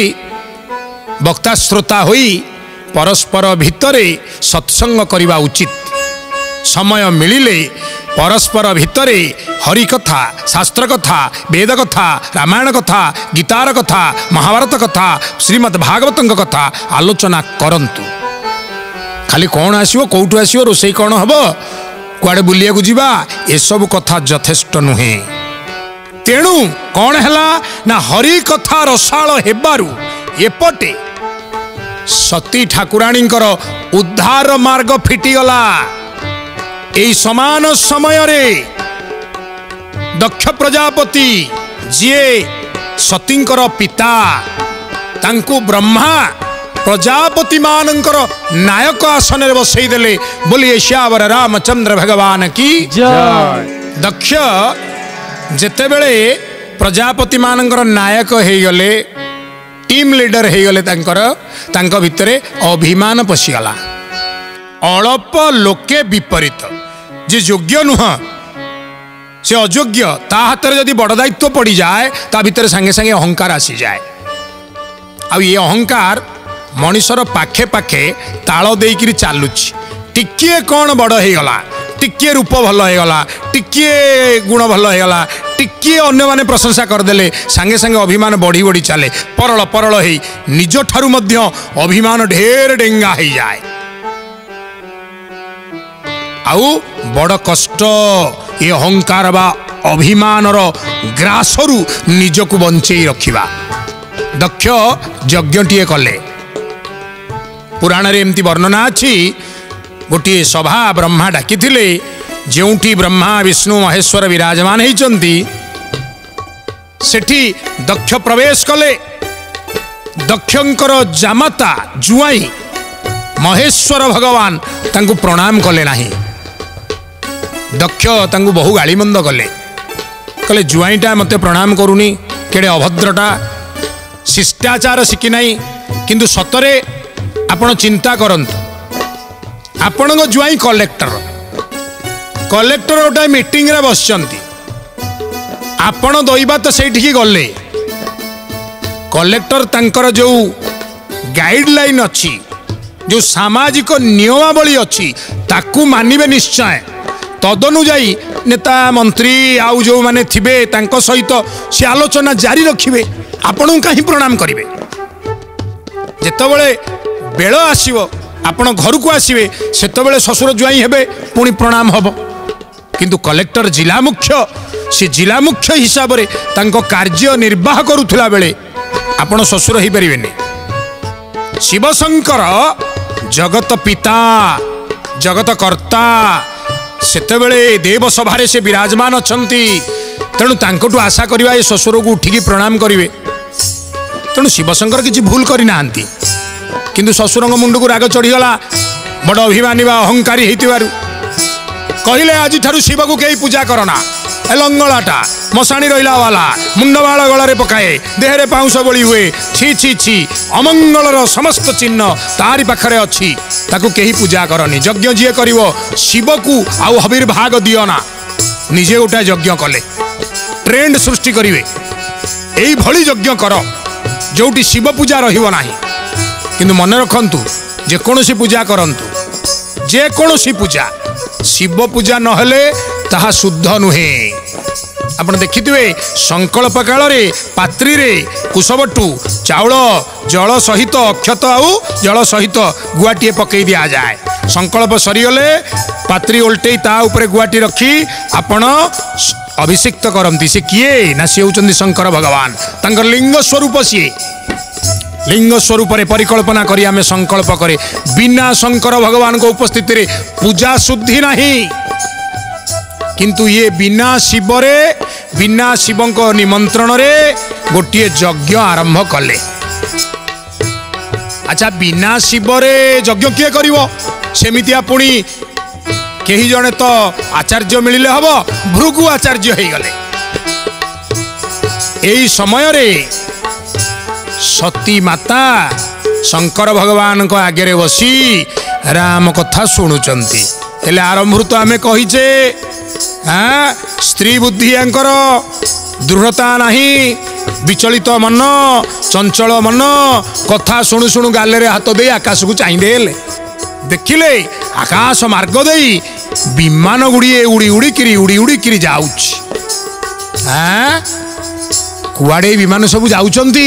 वक्ता श्रोता होई परस्पर भितरे सत्संग करिबा उचित। समय मिलिले परस्पर भितरे हरि कथा शास्त्र कथा वेद कथा रामायण कथा गीतार कथा महाभारत कथा श्रीमद् भागवत कथा आलोचना करंतु। खाली कौन आसो कौटू आसो रोसई कौन हम कुआडे बुलिया को जीवा ए सब कथा यथेष्ट नुहे। तेणु कौन हैला ना हरि कथा रसाल हेबारु एपटे सती ठाकुराणींकर उद्धार मार्ग फिटिगला। एई समान समय रे दक्ष प्रजापति जिए सतींकर पिता तांकु ब्रह्मा प्रजापति मानंकर नायक आसन रे बसई देले। बोलिए श्यावर रामचंद्र भगवान की जय। दक्ष जेतेबेले प्रजापति मानंकर नायक हे गले टीम लीडर हे गले तांकर भितरे अभिमान पशिगला। अल्प लोके विपरीत जे योग्य नुह से अयोग्य ता हाथ में जदि बड़ दायित्व पड़ जाए ता भितर सांगे सांगे अहंकार आसी जाए। आ ये अहंकार मनीषर पाखे पाखे ताल देकिरी चालुची। टिकिए कौन बड़ हो गला टिकिए रूप भल हो गला टिकिए गुण भल हो गला टिकिए अन्य माने प्रशंसा करदेले सांगे सांगे अभिमान बढ़ी बढ़ी चले परल परल हो निज ठारू मध्य अभिमान ढेर डेंगा हो जाए। आउ बड़ कष्ट ये अहंकार बा अभिमानर ग्रासरु निजको बंचेई रखिबा। दक्ष यज्ञटीए कले पुराण रे एमती वर्णना अछि। गोटे सभा ब्रह्मा डाकिथिले जेउठी ब्रह्मा विष्णु महेश्वर विराजमान होइचंती सेठी दक्ष प्रवेश कले। दक्षंकर जामाता जुआई महेश्वर भगवान तांकु प्रणाम कले नाही। दक्ष तांकु बहु गालीमंद कले कले जुआईटा मते प्रणाम करूनी केड़े अभद्रटा शिष्टाचार शिखि नाही। किंतु सतरे आपण चिंता करंतु आपण जुआई कलेक्टर गोटे मीटिंग रे बसचंती आपण दैबात सेठी गले कलेक्टर तांकर जो गाइडलाइन अच्छी जो सामाजिक नियमावली अच्छी ताकू मानिबे निश्चय। तदनुजाई नेता मंत्री आउ जो माने थिबे तांको सहित से आलोचना जारी रखिबे। आपण कहीं प्रणाम करिवे जेतेबेले बेल आसीबो आपण घर को आसीबे सेतेबेले ससुर जुआई हेबे पुणी प्रणाम हबो। किंतु कलेक्टर जिला मुख्य से जिला मुख्य हिसाब रे तांको कार्य निर्वाह करुथला बेले आपण ससुर ही परिबेनी। शिवशंकर जगत पिता जगत कर्ता सेतेबेले देव सभारे से विराजमान अछंती। तेणु तांकोटू आशा करिबा ए ससुर को उठिकी प्रणाम करिवे। तेणु शिवशंकर किछि भूल करि नाहंती किंतु ससुरंग मुंड को राग चढ़ीगला बड़ अभिमानी बा अहंकारी हेतिबारु कहले आज ठारू शिव को कई पूजा करना। ए लंगलाटा मशाणी रहिला वाला मुंड बाळ गलारे पकाए देहरे पाउंस बळी हुए छी छी छी अमंगलर समस्त चिन्ह तारी पाखरे अछि ताकू केही पूजा करनी। यज्ञ जिए करिवो शिव को आउ हबीर भाग दियो ना निजे गोटा यज्ञ कले ट्रेंड सृष्टि करिवे। एई भली यज्ञ कर जोटी शिव पूजा रहिबो नाही। किंतु मन रखंतु जेकोसी पूजा करंतु जेकोसी पूजा शिव पूजा नहले ताहा शुद्ध नुहे। आपण देखिथिबे संकल्प काल रे पात्री रे कुशबटू चाउल जल सहित अक्षत आउ जल सहित गुआटीए पकई दिया जाए। संकल्प सरीगले पात्री उल्टे ता ऊपर गुआटी रखी आपण अभिषिक्त करंती। से किए ना से होचंदी शंकर भगवान तांकर लिंग स्वरूप सी लिंग स्वरूप रे परिकल्पना करी आमे संकल्प करे बिना शंकर भगवान को उपस्थिति रे पूजा शुद्धि नहीं। किंतु ये बिना शिवरे बिना शिवंक निमंत्रण रे गोटे यज्ञ आरंभ कले। अच्छा बिना शिवरे यज्ञ किए करिवो सेमितिया पुणी केही जने तो आचार्य मिलिले हबो भृगु आचार्य हे गले। एई समय रे सती माता शंकर भगवान को आगे बसी राम कथा शुणुचंती। हेले आरंभ तो आमे कहिचे स्त्री बुद्धि यांकर दृढ़ता नहीं विचलित मन चंचल मन कथा शुणु शुणु गाले रे हाथ दे आकाश को चाहि देले देखिले आकाश मार्ग दे विमान गुड़िए उड़ी उड़ी जाउछि। कुआड़े विमान सब जाउचंती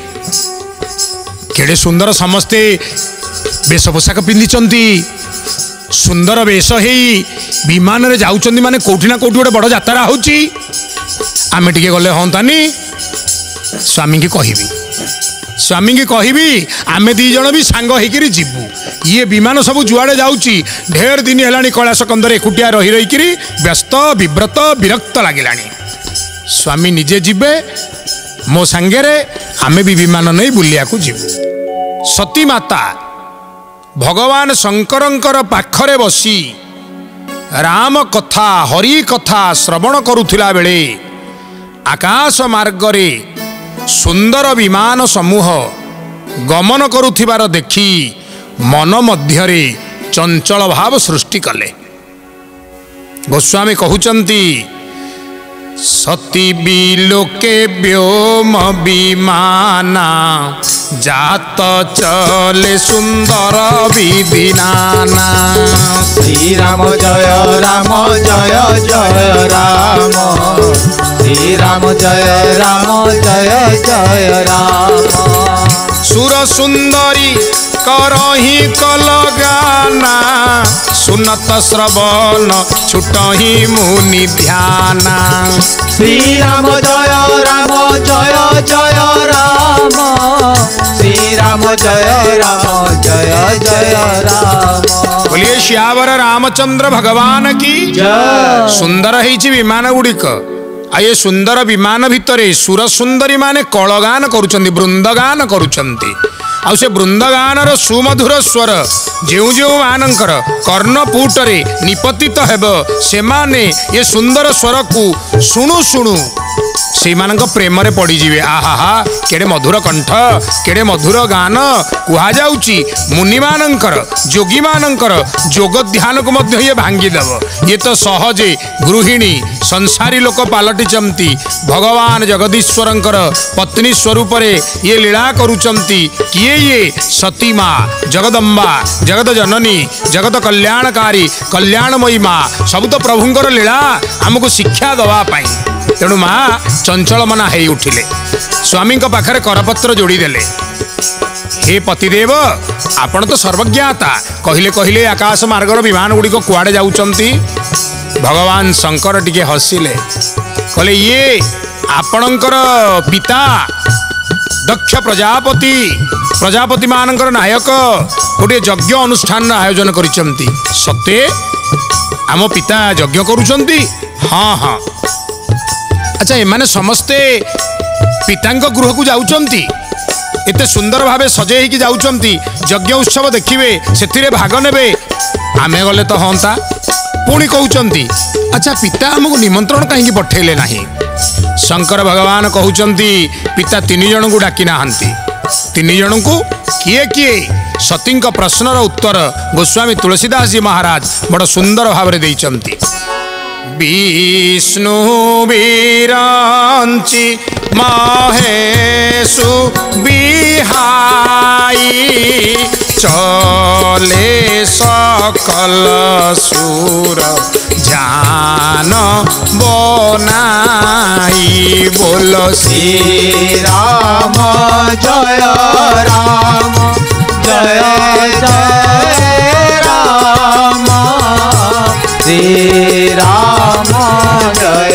केड़े सुंदर समस्ते वेश पोशाक पिंधिचंती सुंदर वेश हे विमान रे जाउचंती माने कोठी ना कोठी गोटे बड़ यात्रा होची। आमे टिके गले हंतानी स्वामी की कहबी आमे दी जण भी सांग होइकरी जीवू। ये विमान सब जुआड़े जाउची ढेर दिन हेलानी कैलाश कंदर एकुटिया रही रही व्यस्त विव्रत विरक्त लागिलानी। स्वामी निजे जीवे मो सांगेरे आमे भी विमान नहीं बुलिया को जीवू। सती माता भगवान शंकरंकर पाखरे बसी राम कथा हरि कथा श्रवण करुथिला बेले आकाश मार्गरे सुंदर विमान समूह गमन करुथिबार देखि मन मध्यरे चंचल भाव सृष्टि कले। गोस्वामी कहउचंती सती बिलोके व्योम विमाना जात चले सुंदर विधिनाना। श्री राम जय जय राम श्री राम जय जय राम। सुर सुंदरी करही कलगाना सुनत श्रवण छुटही मुनि ध्याना। श्री राम जय जय राम श्री राम जय जय राम। बोलिए श्यावर रामचंद्र भगवान की जय। सुंदर है विमान गुड़िक ये सुंदर विमान भितरे सुर सुंदरी माने कलगान करुचंती वृंदगान करुचंती। आउ से वृंदगानर सुमधुर स्वर जेउ जेउ मानकर कर्णपुटरे निपतित हेब से माने ये सुंदर स्वर को शुणु शुणु से मानक प्रेम रे पड़ी जिवे। आहा केड़े मधुर कंठ केड़े मधुर गान कुहा जाउची। मुनि मानकर जोगी मानकर जोग ध्यान को मध्य ये भांगी देव। ये तो सहजे गृहिणी संसारी लोक पालटिचंती भगवान जगदीश्वरंकर पत्नी स्वरूप रे ये लीला करुचंती। किए ये सती माँ जगदम्बा जगत जननी जगत कल्याणकारी कल्याणमयी माँ सब तो प्रभुंकर लीला आमको शिक्षा दवा पाई। तेणु माँ चंचल मना हे उठिले स्वामी पाखरे करपत्र जोड़ी देले। हे पतिदेव आपण तो सर्वज्ञाता कहले कहले आकाश मार्गर विमान गुड़िक कुआड़े जाउचंती। भगवान शंकर टिके हसिले कहले ये आपणकर पिता दक्ष प्रजापति मानकर नायक गोटे यज्ञ अनुष्ठान आयोजन करिसंती। सत्य आम पिता यज्ञ करुचंती। हाँ हाँ अच्छा एमाने समस्ते पितांक गृह को जाउचंती एते सुंदर भावे सजे ही जाउचंती यज्ञ उत्सव देखिबे सेथिरे भाग नेबे आमे गले तो हंता। पुणी कहउचंती अच्छा पिता हमको निमंत्रण कहीं पठेले नहीं। शंकर भगवान कहउचंती पिता तीन जन को डाकी नाहंती। तीन जन को किए किए सतींक प्रश्नर उत्तर गोस्वामी तुलसीदास जी महाराज बड़ सुंदर भाव में देइचंती। विष्णु विरांची महेशु बिहाई चले सकल सुर जान बनाई। बोलो श्री राम जय जय राम श्री राम जय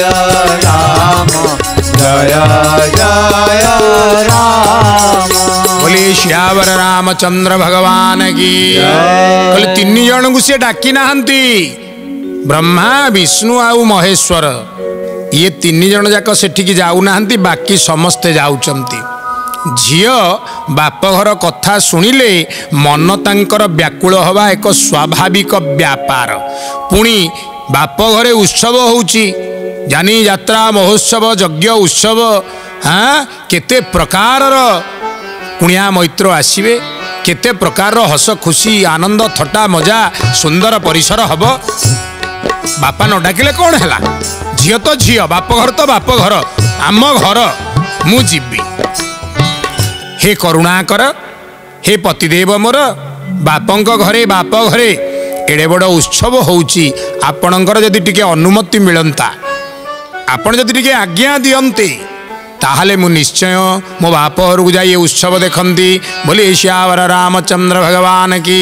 राम। बोले श्यावर रामचंद्र भगवान की कहले तीन जन को सी डाकी नाहंती ब्रह्मा विष्णु आउ महेश्वर ये तीन जन जाक सेठिकी जाऊ नाहंती बाकी समस्ते जाउचंती। झियो बापघर कथा शुणिले मन तांकर व्याकुल हवा एक स्वाभाविक व्यापार। पुणी बापघरे उत्सव होउची जानी यात्रा महोत्सव यज्ञ उत्सव। हाँ केते प्रकारर कुणिया मैत्र आसिबे केते प्रकार हस खुशी आनंद थट्टा मजा सुंदर परिसर हब। बापा न डाकिले कौन है झील तो झील बापघर तो बापघर आम घर मु जीवी। हे करुणाकर हे पतिदेव मोर बापंक घरे बाप घरे एड़े बड़ उत्सव होउची आपणकर जदि टिके अनुमति मिलंता आपण जदि टिके आज्ञा दियंते ताहले मु निश्चय मो बाप घर को जाई उत्सव देखंती बोले श्यावर रामचंद्र भगवान की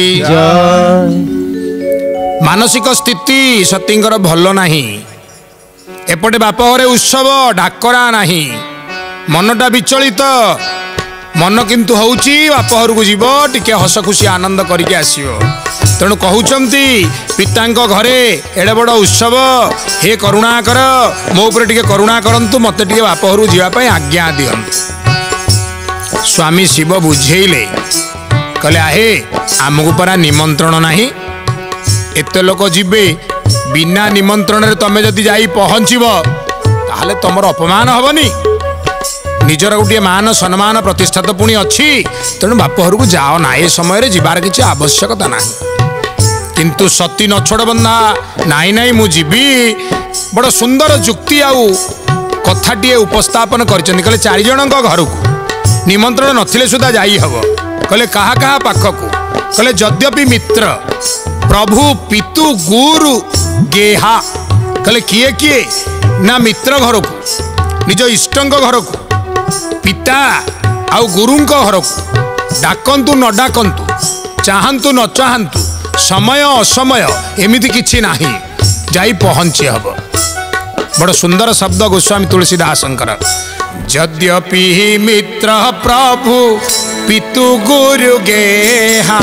मानसिक स्थिति सतींकर भल नाही एपटे बाप घरे उत्सव डाकरा नाही मनटा विचलित मन किंतु होउची बाप घर को जीव टिके हस खुशी आनंद करके आसियो तेणु कहउचंती पितांक घरे एड़े बड़ उत्सव हे करुणाकर मो ऊपर टिके करुणा करंतु मते टिके बाप घर जीवा पई आज्ञा दियंतु। स्वामी शिव बुझेइले कहले आहे आमको परा निमंत्रण नाही एते लोक जीवे बिना निमंत्रण रे तमे जदि जाई पहुंचीबो ताहले तमर अपमान हबनी निजर गोटे मान सम्मान प्रतिष्ठा तो पुणी अच्छी तेणु बाप घर को जाओ ना ए समय जीवार किसी आवश्यकता ना किंतु सती न छोड़ बंधा नाई नाई मु जीवी बड़ सुंदर जुक्ति आउ कथाटे उपस्थापन कर चार जन घर को निमंत्रण नथिले सुधा जाई हब कहले कहा कहा पाखक कहले यद्यपि मित्र प्रभु पितु गुरु गेहा कहले किए किए ना मित्र घर को निज इष्टंक घर को पिता आउ गुरुंक घर को डाकंतु न डाकंतु चाहंतु न चाहंतु समय असमय एमिति किछि नाही जाई पहुंची हब। बड़ सुंदर शब्द गोस्वामी तुलसीदासंकर यद्यपि मित्र प्रभु पितु गुरु गेहा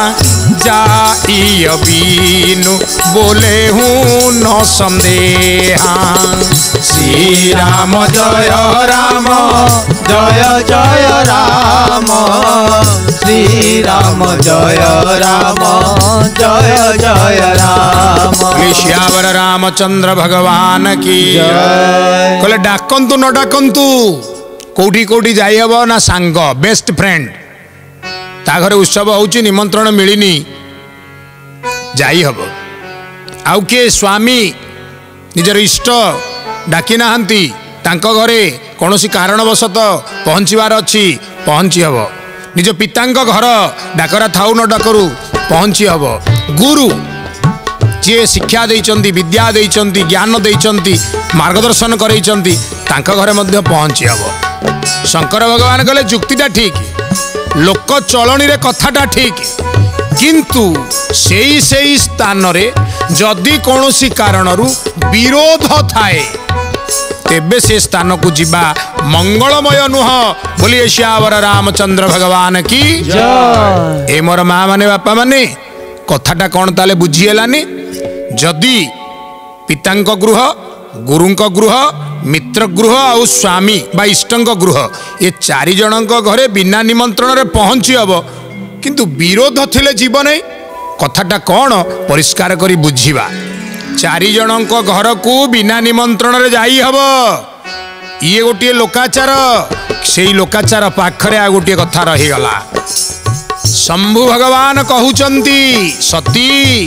जाई बीनु बोले हूँ न संदेहा श्री राम जय राम जय जय राम श्री राम जय राम जय जय राम श्यावर रामचंद्र भगवान की कहले डाकंतु न डाकंतु कोठी कोठी जाई हब ना सांग बेस्ट फ्रेंड ता घरे उत्सव होउची निमंत्रण मिलिनी जाई हब आउ के स्वामी निजर इष्ट डाकी नाहंती तांको घरे कौनसी कारणवशत पहुँचवार अच्छी पहुँची हब निज पितांक घर डाकरा थाउ न डाकरू पहुँची हब गुरु जे शिक्षा देइचंती विद्या देइचंती ज्ञान देइचंती मार्गदर्शन करैचंती तांको घरे मध्य पहुँची हब। शंकर भगवान कहले जुक्तिटा ठीक लोक चलनी रे कथाटा ठीक किंतु सेई स्थान रे जदि कौनसी कारणरू विरोध थाए तेबे से स्थान को जीवा मंगलमय नुह बोलिए श्यावर रामचंद्र भगवान की ए मोर माँ माने बापा माने कथाटा कौन ताले बुझीगलानी जदि पितांक गृह गुरुंक गृह मित्र गृह आउ स्वामी बा इष्टंक गृह ये चारि जनक घरे बिना निमंत्रण रे पहुंची हब किंतु विरोध थिले जीव नहीं कथाटा कौन परिष्कार करी बुझीबा चारि जनक घर को बिना निमंत्रण रे जाई हब ये गोटे लोकाचार से लोकाचार पाखरे आ गोटे कथा रही गला शंभु भगवान कहउचंती सती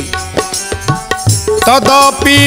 तदपि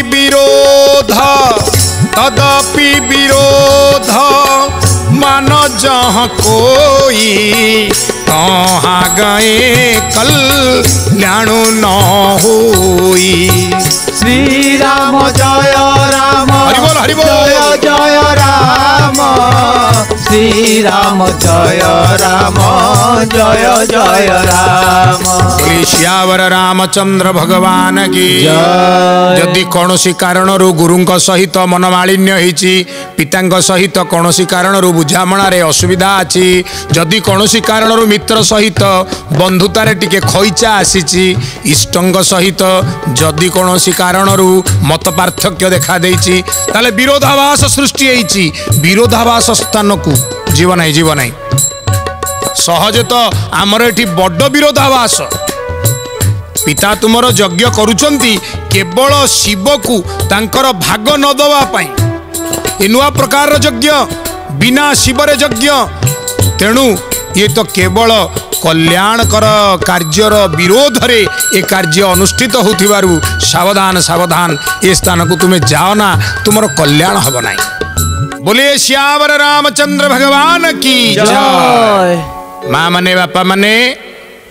विरोध मान जहाँ कोई कहाँ गए कल्याण न होई श्री राम जय राम हरि बोल जय जय राम श्री राम जय राम जय जय राम श्यावर रामचंद्र भगवान की जदि कौनसी कारण गुरुंक सहित मनमालिन्य होइछि पितांक सहित कौनसी कारण बुझामणा रे असुविधा अछि जदि कौनसी कारण मित्र सहित बंधुतारे टिके खैचा आसीछि इष्टंक सहित जदि कौनसी कारण मत पार्थक्य देखा देइछि ताले विरोधाभास सृष्टि होइछि विरोधाभास स्थान को जीवन नहीं सहज तो आमर एठी बड़ विरोधाभास पिता तुमर यज्ञ करुचंती केवल शिव को तांकर भाग न दवा पाई ए नुआ प्रकार यज्ञ बिना शिवर यज्ञ तेणु ये तो केवल कल्याणकर कार्यर विरोध रे ए कार्य अनुष्ठित होथिबारु सावधान सावधान ए स्थान को तुम्हें जाओ ना तुमर कल्याण हब नहीं बोलिए श्यावर रामचंद्र भगवान की जय। माँ मने बापा मने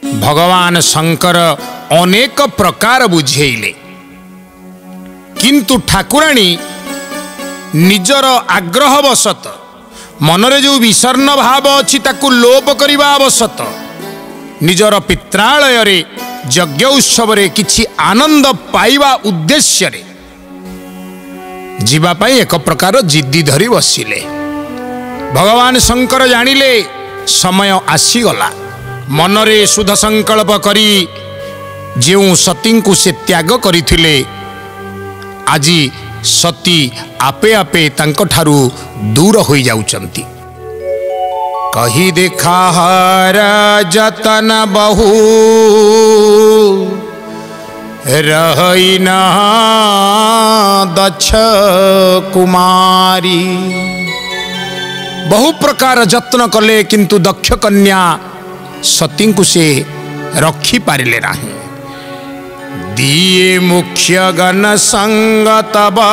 भगवान शंकर अनेक प्रकार बुझेइले किंतु ठाकुराणी निजर आग्रहवशत मनरे जो विषर्ण भाव अच्छी ताकू लोप करने आवश्यक निजर पित्रालय रे यज्ञ उत्सव रे किछि आनंद पाइबा उद्देश्य रे जीवापाई एक प्रकार जिद्दी धरी बसिले। भगवान शंकर जानिले समय आसीगला मनरे शुद्ध संकल्प करी जो सती को से त्याग करथिले आजी सती आपे आपे तांको ठारू दूर हो जाउचंती। कही देखा हर जतन बहु रही न दक्ष कुमारी। बहु प्रकार जत्न कले किंतु दक्ष कन्या सती को से रखी पारिले नहीं। दिए मुख्य गण संगत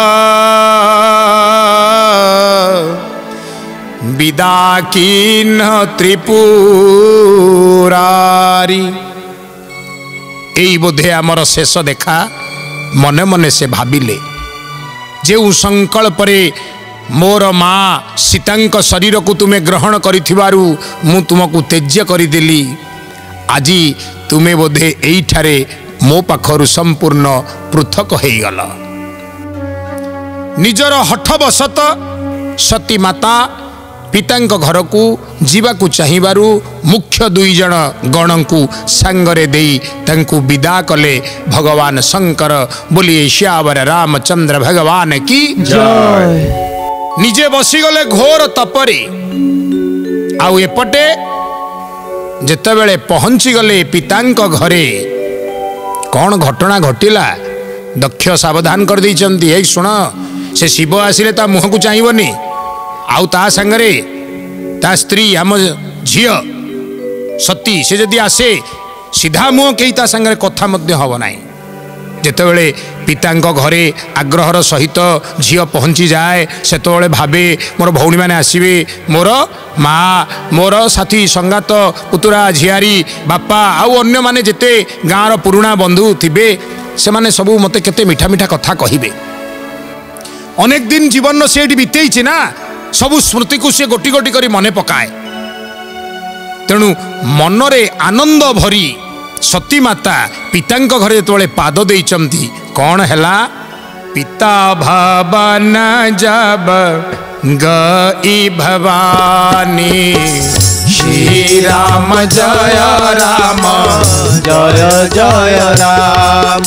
विदा कीन त्रिपुरारी। एई बोधे आमर शेष देखा मने मने से भाविले जे संकल्प रे मोर माँ सीतांक शरीर को तुमे ग्रहण करिथिबारु मु तुमको त्याज्य करदेली आजी तुमे बोधे एइठारे मो पाखरु संपूर्ण पृथक हो गला। निजर हठवशत सती माता पितांक घर को जीवाकू चाहिबारु मुख्य दुई जन गण को सांगरे देई तांकू विदा कले भगवान शंकर। बोलिए श्यावर रामचंद्र भगवान की जय। निजे बसीगले घोर तपरे आउ एपटे जेतेबेले पहुंची गले पितांक घरे कौन घटना घटिला दक्ष सावधान कर देइचंती। ए सुन से शिव आसिले ता मुह को चाहिबनी आउ ता संगरे ता स्त्री आम झियो सती से जदि आसे सीधा मुह कई ता संगरे कथा मध्य हब नाही। जेतेबेले पितांक घरे आग्रहर सहित झियो पहुंची जाए सेतोबेले भाबे मोर भौणी माने आसीबे मोर माँ मोर साथी संगात पुतुरा झियारी बापा आउ अन्य माने जेते गाँर पुराणा बंधु थिबे से माने सबू मते केते मीठा मीठा कथा कहिबे। अनेक दिन जीवन से बीतेइछि ना सबू स्मृति को से गोटी गोटी करी मने पकाए। तेणु मनरे आनंद भरी सती माता पितांक घरे तोले पाद देइचंती कौन हैला पिता भवन जब गई भवानी श्री राम जय राम जय जय राम।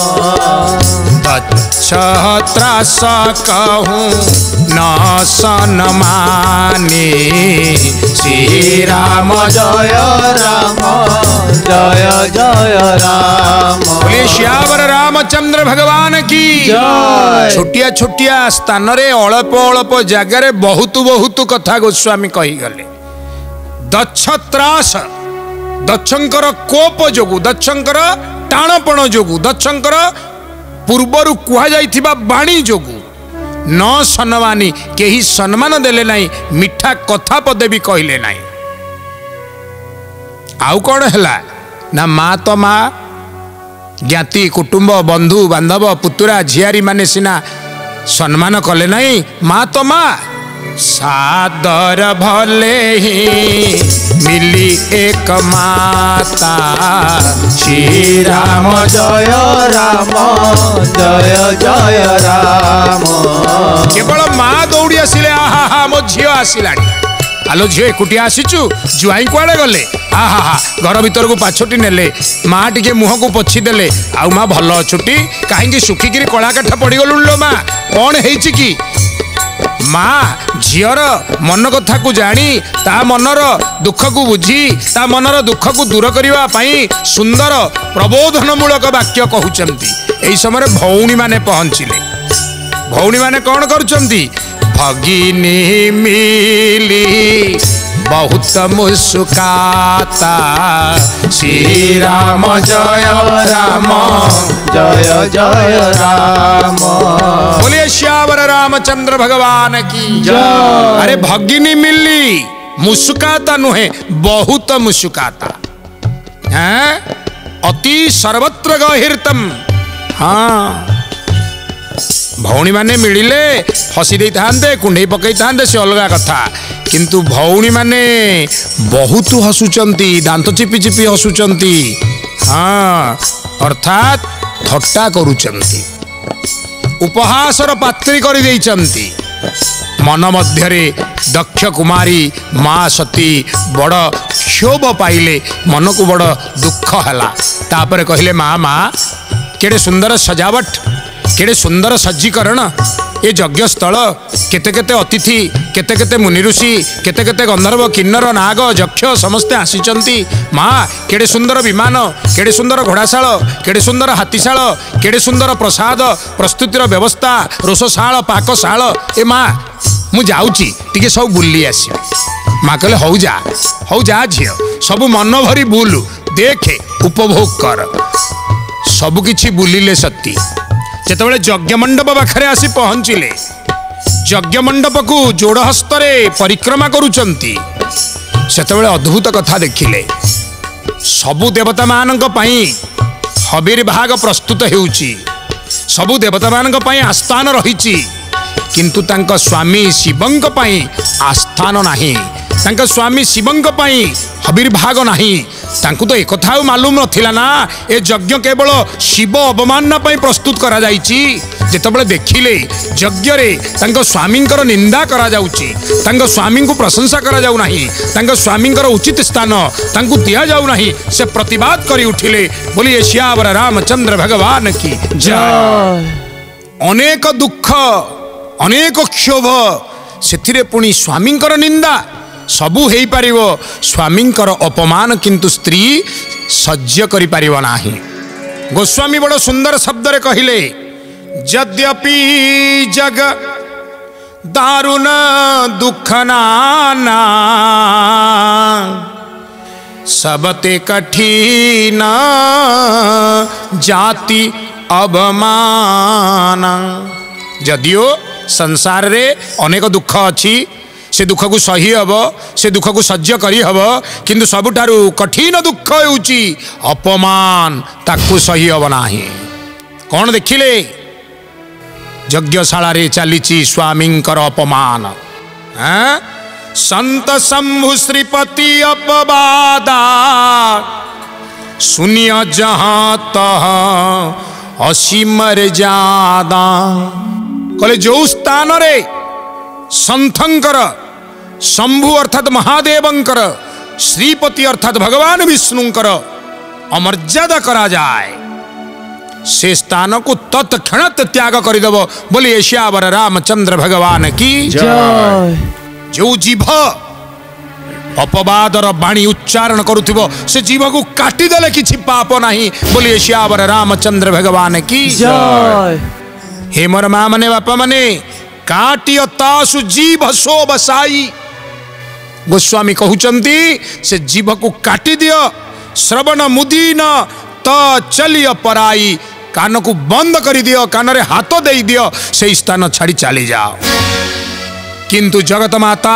त्रास कहूँ न सन माने श्री राम जय राम जय जय राम। बोले श्यावर रामचंद्र भगवान की जय। छोटिया छोटिया स्थान रे अल्प अल्प जगार बहुत बहुत कथा गोस्वामी कही गले। दक्ष त्रास दक्षंकर कोप जोगु दक्षंकर टाणपण जोगु दक्षंकर पूर्वर कुहा जाइथिबा बाणी जोगु न सन्मानी केही सम्मान देले नाही मिठा कथा पदे भी कहले नाही। आउ कौन हैला ना माँ तो माँ ज्ञाति कुटुंब बंधु बांधव पुतुरा झियारी माने सिना सम्मान कले नहीं माँ तो माँ सादर भले ही मिली एक माता श्री राम जय राम जय जय राम। केवल माँ दौड़ी आसिले आहा हा मो झियो आसिलानी आलो झियो एकुटिया आसीचु जुआई कुआड़े गले आहा हा घर भीतर को पाछोटी नेले माँ टिके मुह को पोछि देले आउ माँ भल अछुटी कहीं सुखिकी कला काठ पड़ गलुण लो माँ कौन है कि माँ झीर मन कथा को जानी ता मनर दुख को बुझी ता मनर दुख को दूर करने सुंदर प्रबोधनमूलक वाक्य कहउचंती। एई समय भौणी माने पहुंचिले भौणी माने कौन करुचंती भगिनी मिली बहुत मुस्काता श्री राम जय राम जय जय राम। बोलिए श्यावर रामचंद्र भगवान की जय। अरे भगिनी मिली मुस्काता नुहे बहुत मुस्काता अति सर्वत्र गहिर्तम। हाँ भौणी माने मिलिले हसी दे थांते कुंडई पकई थांते से अलगा कथा, किंतु भौणी माने बहुत हसुचंती, दांत चिपी चिपी हसुचंती। हाँ अर्थात थट्टा करुचंती, उपहासर पात्री करि देइचंती। मन मध्यरे दक्ष कुमारी माँ सती बड़ क्षोभ पाइले, मन को बड़ दुख हला। तापर कहले माँ माँ केड़े सुंदर सजावट, केड़े सुंदर सज्जीकरण, ये यज्ञ स्थल, केते केते अतिथि, केते केते मुनि ऋषि, केते केते गंधर्व किन्नर नाग यक्ष समस्ते आसीचंती। माँ केड़े सुंदर विमान, केड़े सुंदर घोड़ाशाल, केड़े सुंदर हाथीशाल, केड़े सुंदर प्रसाद प्रस्तुतिर व्यवस्था, रोषशाल पाकशाल। ए माँ मु जाऊची टिके सब बुली आसी। माँ कहले हौ जा झियो, सब मन भरी बुलु, देखे उपभोग कर। सबकिछि बुलिले सती जेतबेले यज्ञ मंडप पाखरे आसी पहुँचिले, यज्ञ मंडप को जोड़ हस्तरे परिक्रमा करुचंती, सेतबेले अद्भुत कथा देखिले। सबु देवता मानक पई हविर्भाग प्रस्तुत हेउची, सबु देवता मानक पई आस्थान रहिची, किंतु तांका स्वामी शिवंक पई आस्थान नाही, तांका स्वामी शिवंक पई हविर्भाग नाही। तांकु तो एक कथा मालूम नथिला ना, ए यज्ञ केवल शिव अवमानना पई प्रस्तुत करा जाईची। जेतबेले देखिले यज्ञ रे तांका स्वामींकर निंदा करा जाउची, तांका स्वामी को प्रशंसा करा जाउ नाही, तांका स्वामींकर उचित स्थान तांकु दिया जाउ नाही, से प्रतिवाद करी उठिले। बोलिए श्यावर रामचंद्र भगवान की जय। अनेक दुख अनेक क्षोभ, सेथिरे पुणी स्वामींकर निंदा सबु हेई पारिबो, स्वामींकर अपमान किंतु स्त्री सह्य करि पारिबो नाही। गोस्वामी बड़ सुंदर शब्द रे कहिले, यद्यपि जग दारुण दुख नाना, सबते कठिन जाति अवमान। जदियो संसार रे अनेक दुख अच्छी, से दुख को सही हब, से दुख को सह्य करी हब, किंतु सबुठारु कठिन दुख होउची अपमान, ताकू सही हब नाही। कौन देखिले यज्ञशाला रे चलीची स्वामींकर अपमान। संत शंभु श्रीपति अपवादा, सुनिय जहां तह असीम मर्यादा। कहले जो स्थान रे संथंकर, शंभु अर्थात महादेवंकर, श्रीपति अर्थात भगवान विष्णुंकर अमर्यादा करा जाए, से स्थान को तत्क्षणात त्याग करदेव। बोलिए श्यावर रामचंद्र भगवान की जय। जो जीभ अपवादर बाणी उच्चारण करुथिबो, से जीभ को काटिदेले किछि पाप नाही। बोलिए श्यावर रामचंद्र भगवान की जय। हे मोर माँ मने बापा मने, काटिय तासु जीभ सो बसाई। गोस्वामी कहउचंती से जीभ को काटी दियो, श्रवण मुदीन त चलिय पराई। कान को बंद कर दियो, कान रे हाथ दे दियो, से स्थान छाड़ी चली जाओ। किंतु जगत माता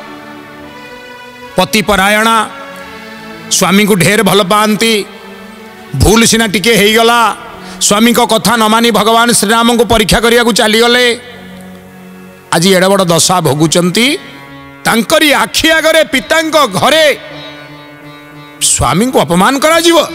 पतिपरायणा, स्वामी को ढेर भल पाती, भूल सिना टिके हेई गला, स्वामी को कथा न मानी भगवान श्रीराम को परीक्षा करिया को चली गले। आज एडे बड़ दशा भोगुचंती, तांकरी आखि आगरे पितांक घरे स्वामी को अपमान करा जीव।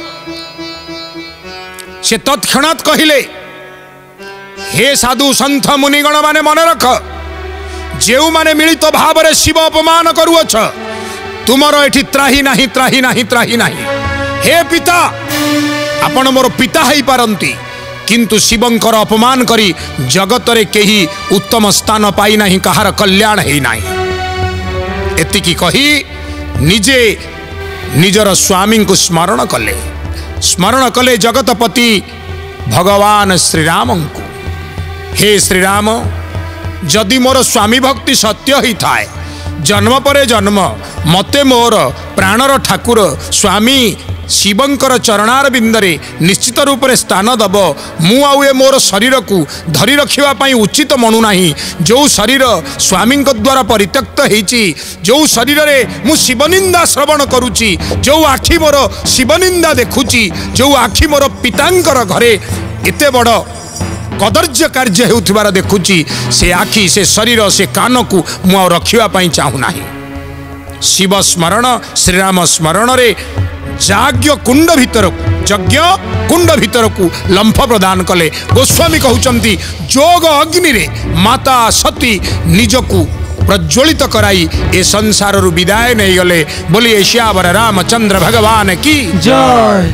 से तत्क्षणात कहिले, हे साधु संत मुनिगण माने मन रख, जेउ माने मिलित भाव रे शिव अपमान करुअछ, तुमर एठी त्राही नाही, त्राही नाही, त्राही नाही। हे पिता, आपण मोर पिता हई पारंती, किंतु शिवंकर अपमान करी जगत रे केही उत्तम स्थान पाई नाही, कहार कल्याण हेई नाही। एतिकी कही निजे निजर स्वामी को स्मरण कले जगतपति भगवान श्रीराम को। हे श्रीराम, जदि मोर स्वामी भक्ति सत्य ही थाए, जन्म परे जन्म मते मोर प्राणर ठाकुर स्वामी शिवंकर चरणार बिंदरे निश्चित रूप से स्थान दब मु आउ ए मोर शरीर को धरी रखिबा पई उचित मनु नाही। जो शरीर स्वामी द्वारा परित्यक्त होईची, जो शरीर रे मु शिवनिंदा श्रवण करुची, जो आखि मोर शिवनिंदा देखुची, जो आखि मोर पितांकर घरे एते बड़ कदर्य कार्य होउथिबार देखुची, से आखि से शरीर से कान को मु रखिबा पई चाहू नाही। शिव स्मरण श्रीराम स्मरण रे जाग्य कुंड भीतर यज्ञ कुंड भीतर को लंफ प्रदान कले। गोस्वामी कहउचंती जोग अग्नि रे माता सती निजकू प्रज्वलित कराई ए संसार रु विदाय नहीं गले। बोलिए श्यावर रामचंद्र भगवान की जय।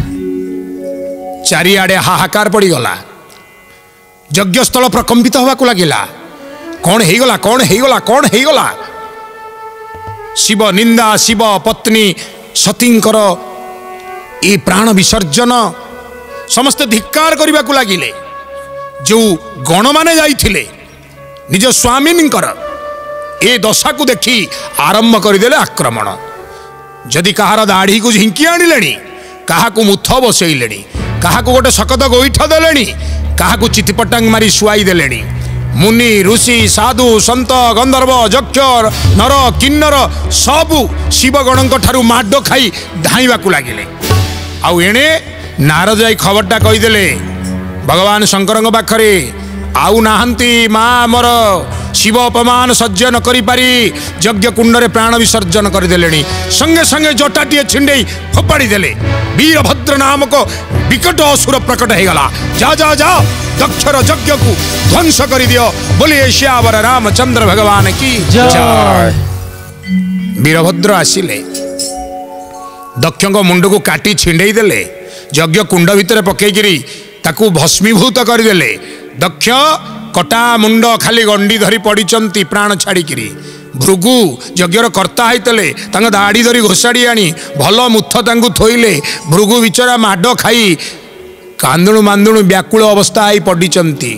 चारिआडे हाहाकार पड़ी गला, यज्ञस्थल प्रकंपित होगा लगिला। कौन है गला, कौन है गला, कौन है गला? शिव निंदा, शिव पत्नी सतींकर ए प्राण विसर्जन समस्त धिक्कार करने को लगिले। जो गण माने जाइथिले निज स्वामीनिकर ए दशा को देखी आरंभ करदेले आक्रमण। जदि कहार दाढ़ी को झिंकी आनिले, कहा मुथ बसैले, कहा गोटे शकत गोईठा देले, कहा चितिपटांग मारी शुआई देले। मुनि ऋषि साधु संत गंधर्व यक्ष नर किन्नर सबु शिवगण ठारू माड खाई धाइबा को लगिले। आउ एणे नारद जाई खबरटा कहीदेले भगवान शंकर पाखरे आउ नाहंती माँ आमर शिव अपमान सह्य न करि पारी यज्ञ कुंड रे प्राण विसर्जन करदेले। संगे संगे जटाटीए छिंडे फोपाड़ी देले। वीरभद्र नामक विकट असुर प्रकट हो गला। जा जा जा दक्षर यज्ञ को ध्वंस कर दियो। बोलिए श्यावर रामचंद्र भगवान की जय। वीरभद्र आसिले दक्ष मुंड को काटी छिंडे देले, यज्ञ कुंड भितर पकईकरी ताकू भस्मीभूत करदेले। दक्ष कटा मुंड खाली गंडी धरी पड़ीचंती प्राण छाड़िकी। भृगु यज्ञर कर्ता होते दाढ़ी धरी घोषाड़ी आनी भल मुथ तांकु थोइले। भृगु बिचरा माड खाई कांदुणु मांदुणु व्याकुल अवस्था आई पड़ीचंती।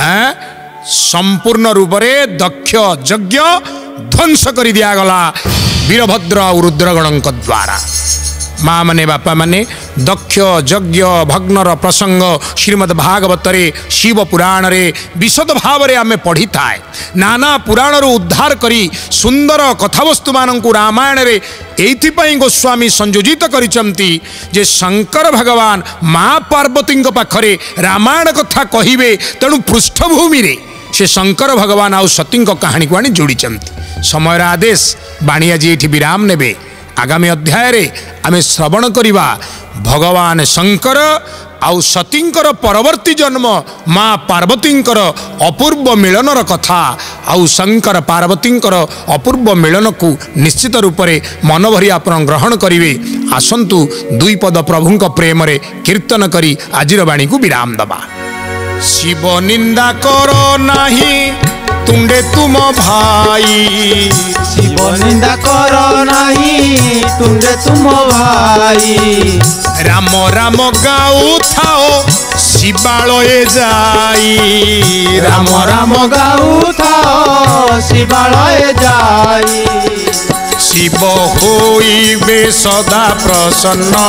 संपूर्ण रूप से दक्ष यज्ञ ध्वंस कर दिगला वीरभद्र और रुद्रगण द्वारा। माँ माने बापा माने दक्ष यज्ञ भग्नर प्रसंग श्रीमद् भागवत रे शिव पुराण रे विशद भाव रे आमे पढ़ी थाए। नाना पुराण रो उद्धार करी सुंदर कथावस्तु मानंकु रामायण रे एइथिपई गोस्वामी संयोजित करिचंती जे शंकर भगवान माँ पार्वती पाखरे रामायण कथा कहिबे। तेणु पृष्ठभूमि रे से शंकर भगवान आउ सती कहानी को आनी जोड़ीचंती। समय आदेश बाणी आज ये विराम नेबे। आगामी अध्याय रे आमे श्रवण करिबा भगवान शंकर आउ सतींकर परवर्ती जन्म माँ पार्वतींकर अपूर्व मिलनर कथा। आउ शंकर पार्वतींकर अपूर्व मिलन को निश्चित रूप से मन भरी आपण ग्रहण करिवे। आसंतु दुई पद प्रभुंक प्रेम रे कीर्तन करी आजिर बाणी को विराम दबा। शिव निंदा करो नाही तुंडे तुम भाई, शिव निंदा करो नाही तुंडे तुम भाई। राम राम गाऊ थाओ शिवालये जाई, राम राम गाऊ थाओ शिवालये जाई। शिव होइबे सदा प्रसन्न,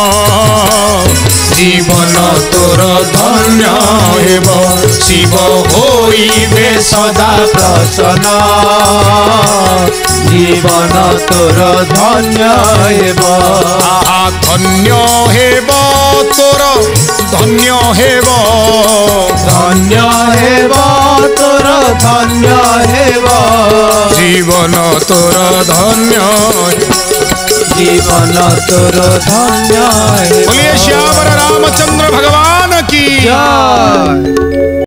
जीवन तोर धन्य हेब। शिव होइबे सदा प्रसन्न, जीवन तोर धन्य हेब। आहा धन्य हेब तोर धन्य हेब, धन्य हेब तोर धन्य हेब। जीवन तोर धन्य, जीवन तोर धन्य हेब। बोलिए श्यावर रामचंद्र भगवान की जय।